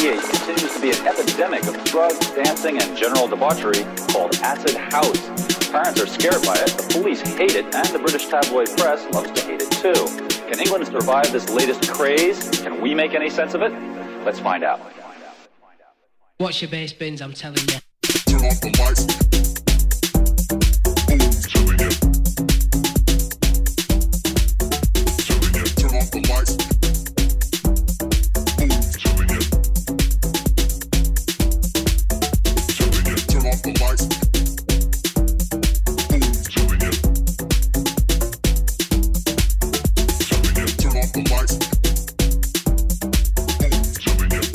epidemic of drugs, dancing, and general debauchery called acid house. parents are scared by it, the police hate it, and the British tabloid press loves to hate it too. Can England survive this latest craze? Can we make any sense of it? Let's find out. Watch your bass bins, I'm telling you. Turn off the lights. Boom, killing it. Killing it. Turn off the lights. Boom, killing it. Killing it. Turn off the lights. Boom, killing it. Killing it. Turn off the lights. Boom, killing it.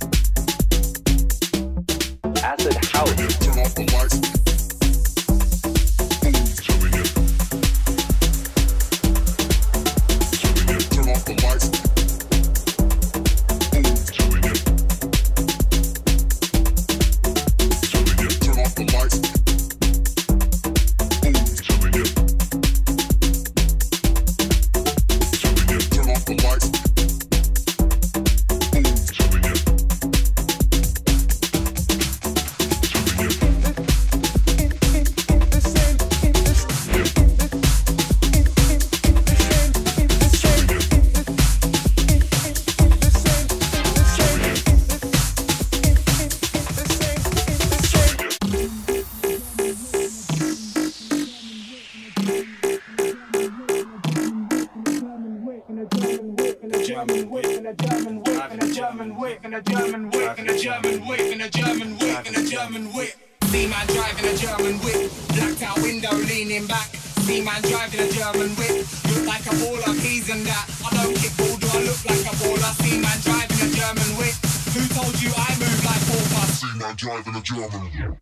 Acid house. Turn off the lights. Boom, killing it. Killing it. Turn off the lights. Boom, killing it. Killing it. Turn off the lights. Boom, killing it. Killing it. Turn off the lights. Boom, killing it. See man driving a German whip, blacked out window leaning back. See man driving a German whip, look like a baller, keys and that. I don't kick ball, do I look like a baller? See man driving a German whip, who told you I move like Paul? See man driving a German whip.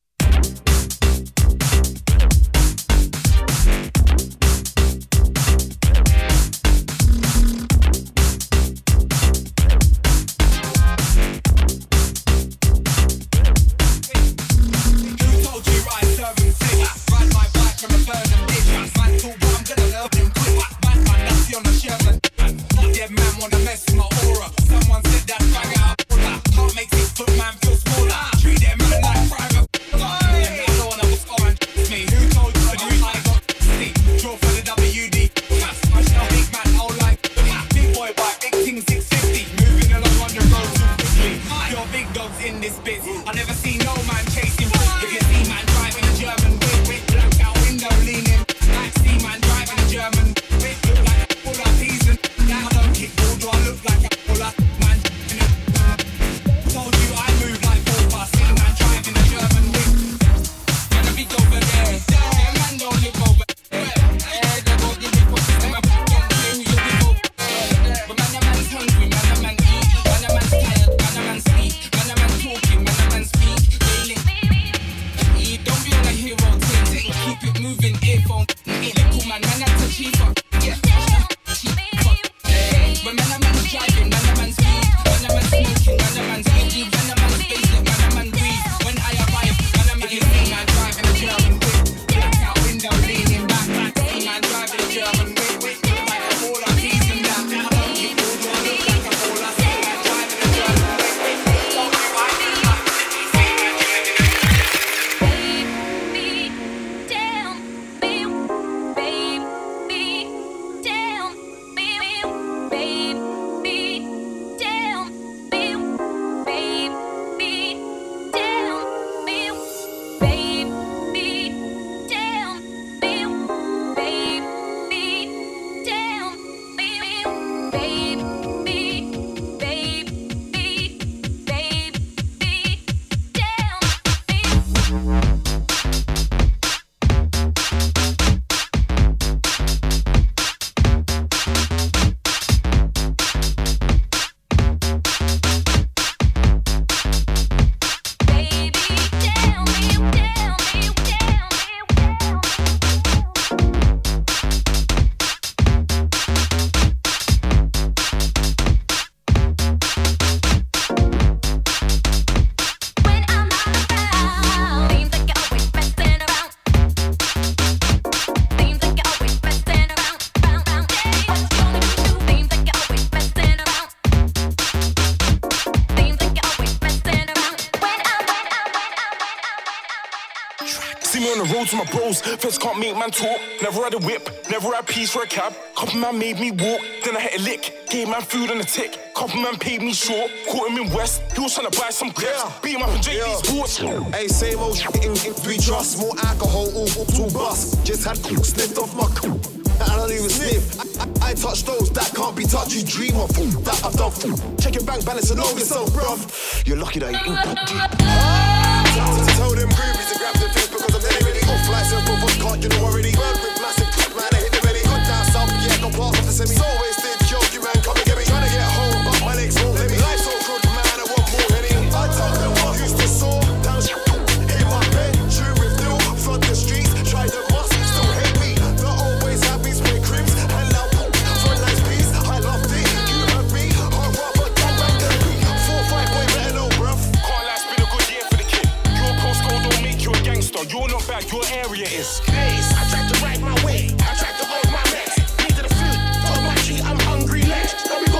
Someone said that bang out, can't make six foot man feel smaller. Treat them man like private. bros. Feds can't make man talk. Never had a whip, never had peace for a cab. Couple man made me walk, then I hit a lick. Gave man food on a tick. Couple man paid me short. Caught him in West. He was trying to buy some clips. Yeah. Beat him up in J D Sports. Hey, same old shit in, in we trust. More alcohol, all, all, all bust. Just had sniffed off my cool. I don't even sniff. I, I, I touch those that can't be touched. You dream of fool that I've done fool. Check your bank balance and know yourself, bruv. You're lucky that you ain't got deep. Tell them groupies to grab the things because I'm already off flights and for us can't, you know already. Bird with massive clip, man, I hit the belly. Good down south, yeah, no part of the semi. So wasted, joke, you man, come and get me. Trying to get home, but my legs won't let me. Life's so good, man, I want more heading. I told them what used to soar down sh- in my bed, true with new, front the streets, try the must, still hate me. Not always happy, spray crims, and now for a nice piece. I loved it, you heard me. Hard rubber, gang bang, gang me. Four, five, boy, better know, bruv. Can't lie, it's been a good year for the kid. Your postcode don't make you a gangster. You're not bad, your area is. Place, I tried to ride my way, I tried to hold my legs. Needed a food, told my G I'm hungry next. Now we go.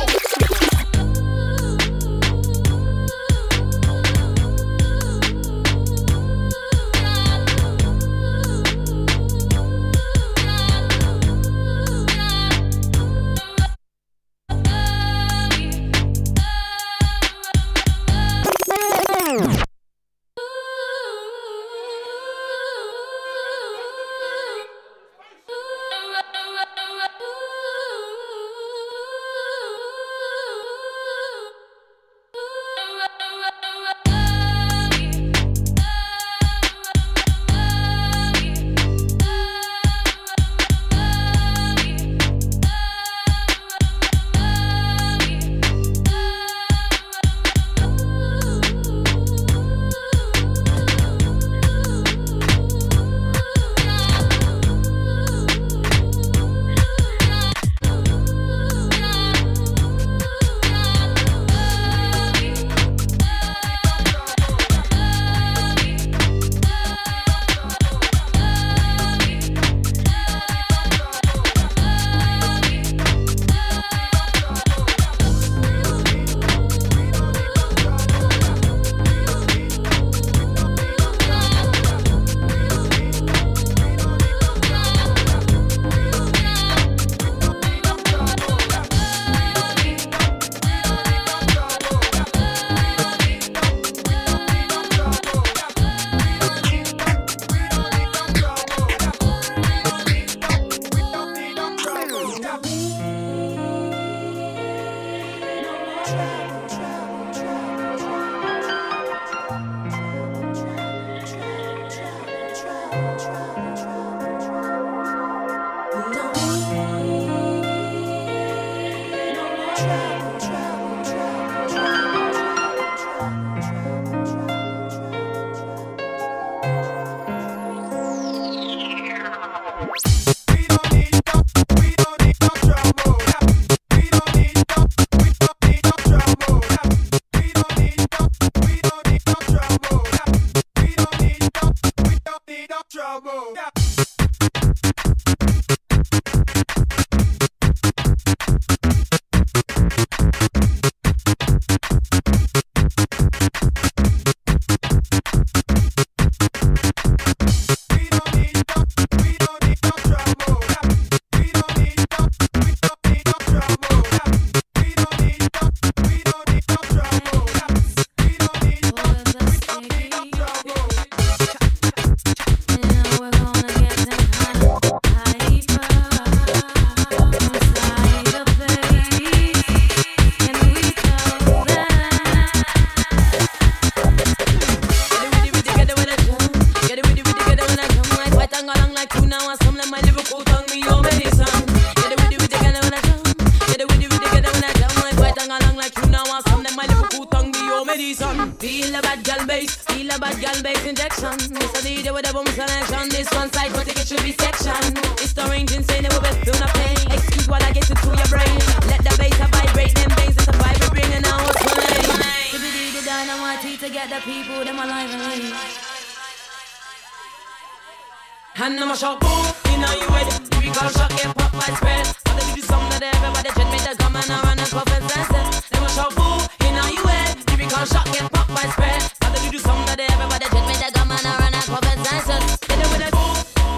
And I'm a shock, boom, in a you head. We call shock, get pop my spread. So they do something that everybody jet me to come and I run and puff and sense. Them a shock, boom, in a you head. We call shock, get pop my spread. So they do something that everybody jet me to come and I run and puff and sense. Get it with it, boom,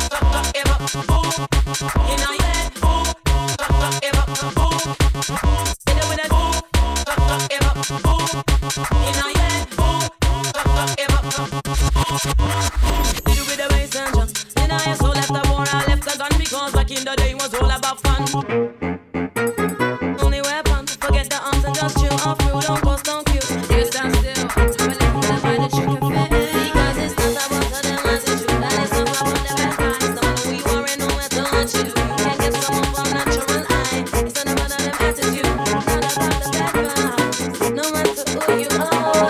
the day was all about fun. Only weapon, forget the arms and just chill. Off through, don't pause, don't queue. You stand still, never let me find the trick of it. Because it's not about the damn attitude, that is not about the bad times. No one we worry, no where to hunt you. You can't get someone from natural eye. It's not about the damn attitude, not about the background. No matter who you are.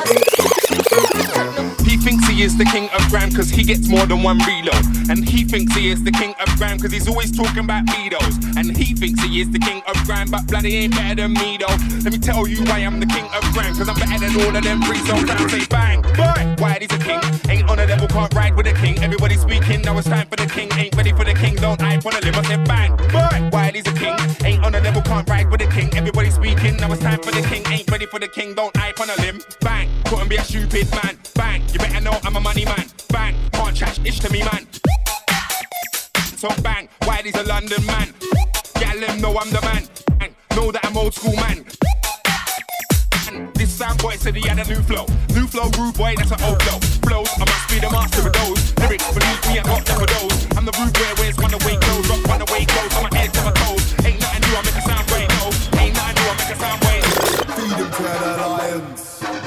He thinks he is the king of gram cause he gets more than one reload. And he thinks he is the king of gram cause he's always talking about pedos. And he thinks he is the king of gram, but bloody ain't better than me though. Let me tell you why I'm the king of gram, cause I'm better than all of them free songs. And I say bang, boy, why he's a king? Ain't on a level, can't ride with a king. Everybody speaking, now it's time for the king. Ain't ready for the king, don't hype on a limb. I said bang, boy, why he's a king? Ain't on a level, can't ride with a king. Everybody speaking, now it's time for the king. Ain't ready for the king, don't hype on a limb. Bang, couldn't be a stupid man. Bang, you better know I'm a money man. Bang, can't trash ish to me man. So bang, why he's a London man? Yeah, let him know I'm the man. Bang, know that I'm old school man. And this sound boy said he had a new flow. New flow, rude boy, that's an old flow. Flows, I must be the master of those. Lyrics, believe me, I got them for those. I'm the rude boy, wears runaway clothes. Rock runaway clothes, on my head to my toes. Ain't nothing new, I make a sound way, no. Ain't nothing new, I make a sound way. Feed them to the lions.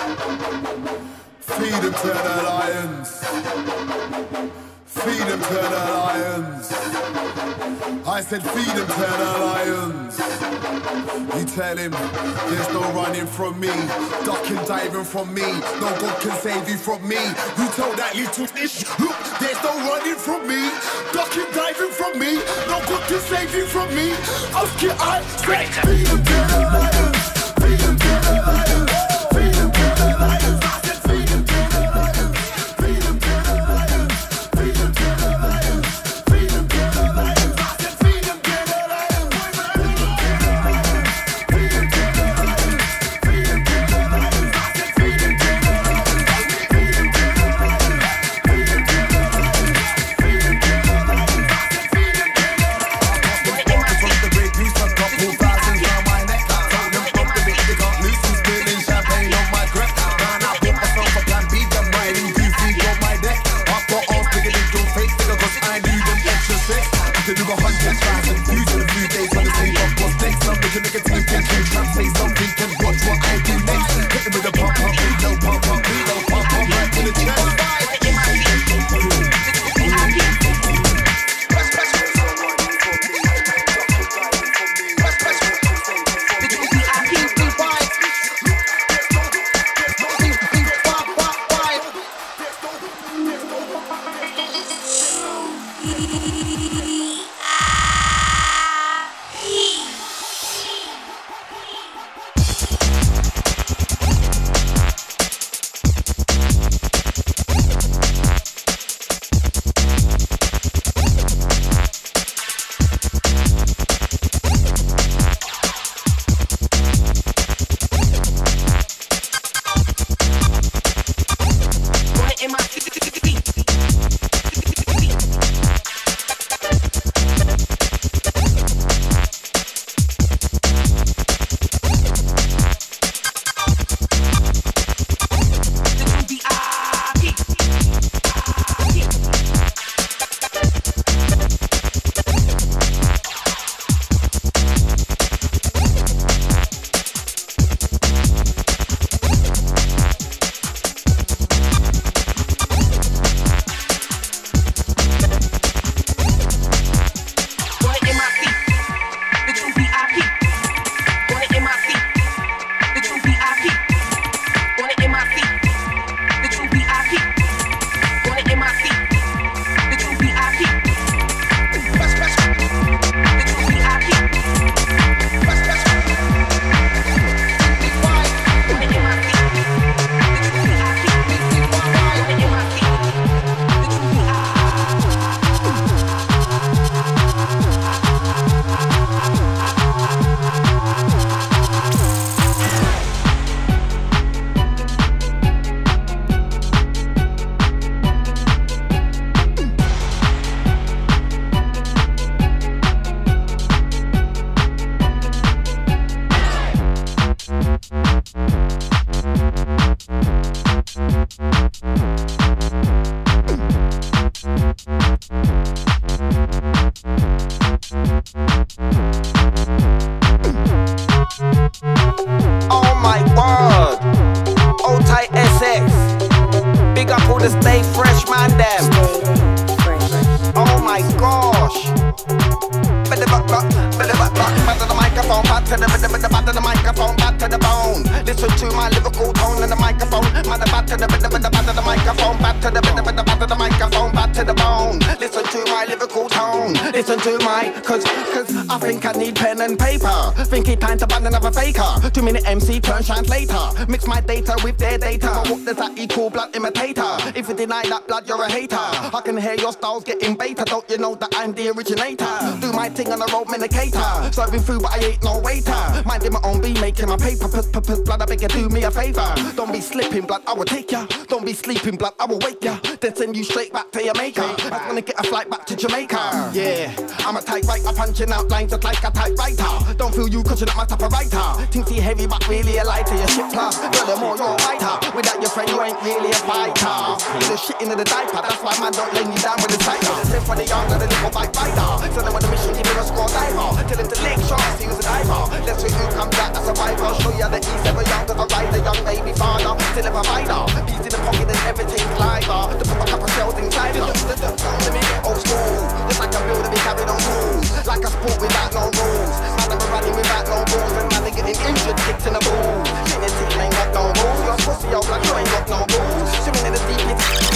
Feed them to the lions. Feed them to the lions. I said feed them to the lions. You tell him there's no running from me, ducking, diving from me. No God can save you from me. You tell that little ish, look, there's no running from me, ducking, diving from me. No God can save you from me. Ask your eye, say feed them to the lions. Feed them to the lions. Feed them to the lions. I said feed them to the lions. Feed them to the lions. Feed them to the lions. Feed them to the lions. I said feed them to the lions. Feed them to the lions. Feed them to the lions. I said feed them to the lions. Feed them to the lions. Feed them to the lions. Feed them to the lions. I said feed them to the lions. From the big piece of couple thousands round my neck. Told them from the big they got loose. bit of a back to the microphone, back to the bit of the back to the microphone, back to the bone. Listen to my lyrical tone in the microphone. Man, back to the bit of the back to the microphone, back to the bit of the back to the microphone, back to the bone. Listen to my lyrical tone. Listen to my, cause, cause I think I need pen and paper. Think it time to ban another faker. Two minute M C turn translator. Mix my data with their data. What does that equal? Blood imitator. If you deny that blood, you're a hater. I can hear your styles getting beta. Don't you know that I'm the originator? Do my thing on the road, medicator. Serving food, but I ain't no waiter. Minding my own beat, making my paper. Puss, puss, puss, blood, I beg you, do me a favor. Don't be slipping, blood, I will take ya. Don't be sleeping, blood, I will wake ya. Then send you straight back to your maker. I'm gonna get a flight back to Jamaica. Yeah, I'm a typewriter, punching out lines just like a typewriter. Don't feel you cushion up my typewriter. Think you heavy, but really a lighter. Your shit plus, furthermore, you're a fighter. Without your friend, you ain't really a fighter. You're the shit into the diaper. That's why man don't lay you down with the cider. Same for the young and the little bike rider. So then when the mission, give him a score diver. Tell him to lick shots, he was a diver. Let's see who comes back as a survivor. Show you the east ever young to the right, the young baby father. Still a provider. Peace in the pocket and everything's liver. To put a couple shells inside her. Let me get old school. Just like a builder, be carried on tools. Like a sport without no rules. Man, I'm running without no rules. And man, they getting injured, kicked in the balls. Shit, your team ain't got no rules. You're pussy, yo, like you ain't got no rules. Swimming in the deepest.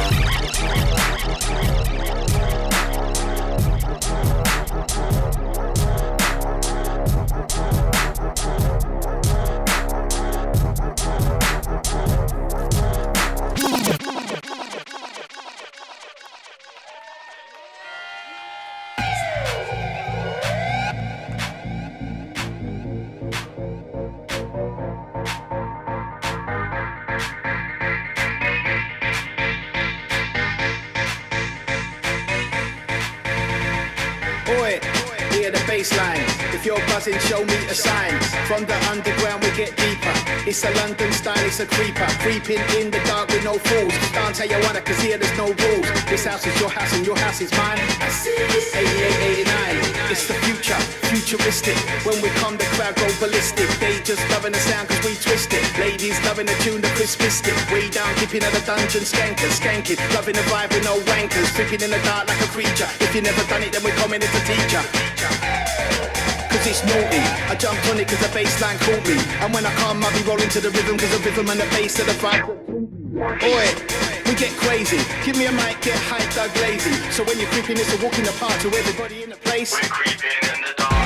If you're buzzing, show me a sign. From the underground we get deeper. It's a London style, it's a creeper. Creeping in the dark with no fools. Dance how you wanna, cause here there's no rules. This house is your house and your house is mine. eighty-eight, eighty-nine, it's the future, futuristic. When we come the crowd go ballistic. They just loving the sound cause we twist it. Ladies loving the tune, the crisp biscuit. Way down, dipping at the dungeon, skankers, skanking. Loving the vibe with no wankers. Tripping in the dark like a creature. If you never done it then we come in as a teacher. Cause it's naughty, I jumped on it cause the bassline caught me. And when I come I'll be rolling to the rhythm cause the rhythm and the bass of the vibe. Oi, we get crazy, give me a mic, get hyped, dug lazy. So when you're creeping it's a walk in the park to everybody in the place. We're creeping in the dark.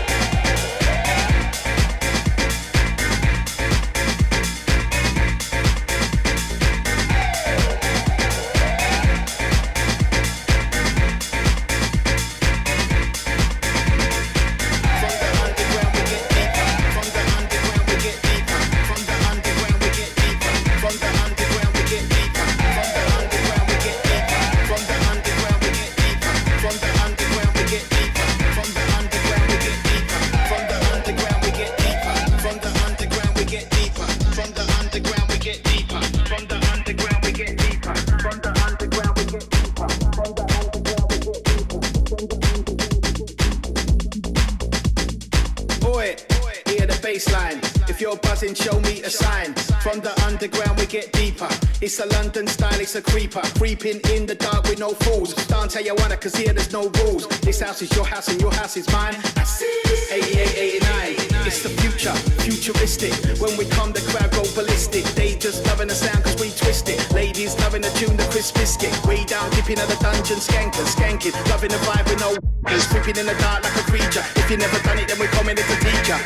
Show me a sign. From the underground we get deeper. It's a London style, it's a creeper. Creeping in the dark with no fools. Dance how you wanna cause here there's no rules. This house is your house and your house is mine. eighty-eight, eighty-nine, it's the future, futuristic. When we come the crowd go ballistic. They just loving the sound cause we twist it. Ladies loving the tune, the crisp biscuit. Way down, dipping at the dungeon, skankers, skanking. Loving the vibe with no wankers. Creeping in the dark like a creature. If you never done it then we come in as a teacher.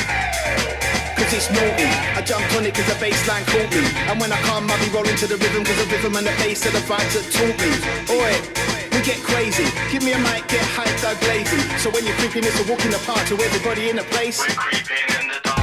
Cause it's naughty, I jumped on it cause the bassline caught me. And when I come I'll be rolling to the rhythm cause the rhythm and the bass of the vibes that taught me. Oi, we get crazy, give me a mic, get hyped, dug lazy. So when you're creeping it's a walk in the park to everybody in the place. We're creeping in the dark.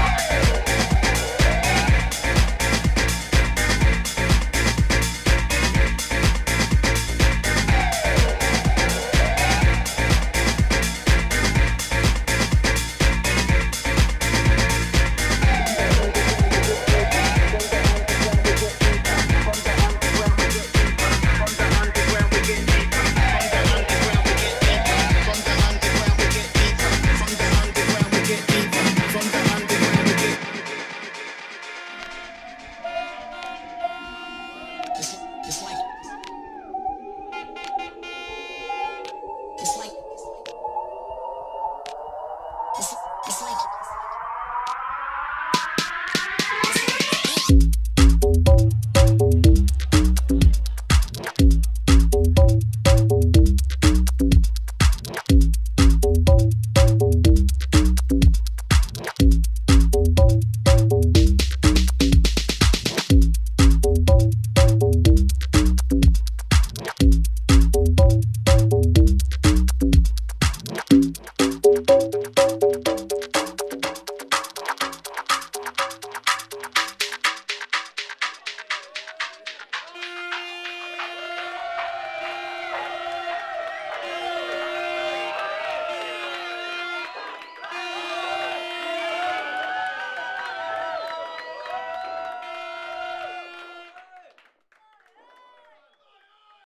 From the It's, it's like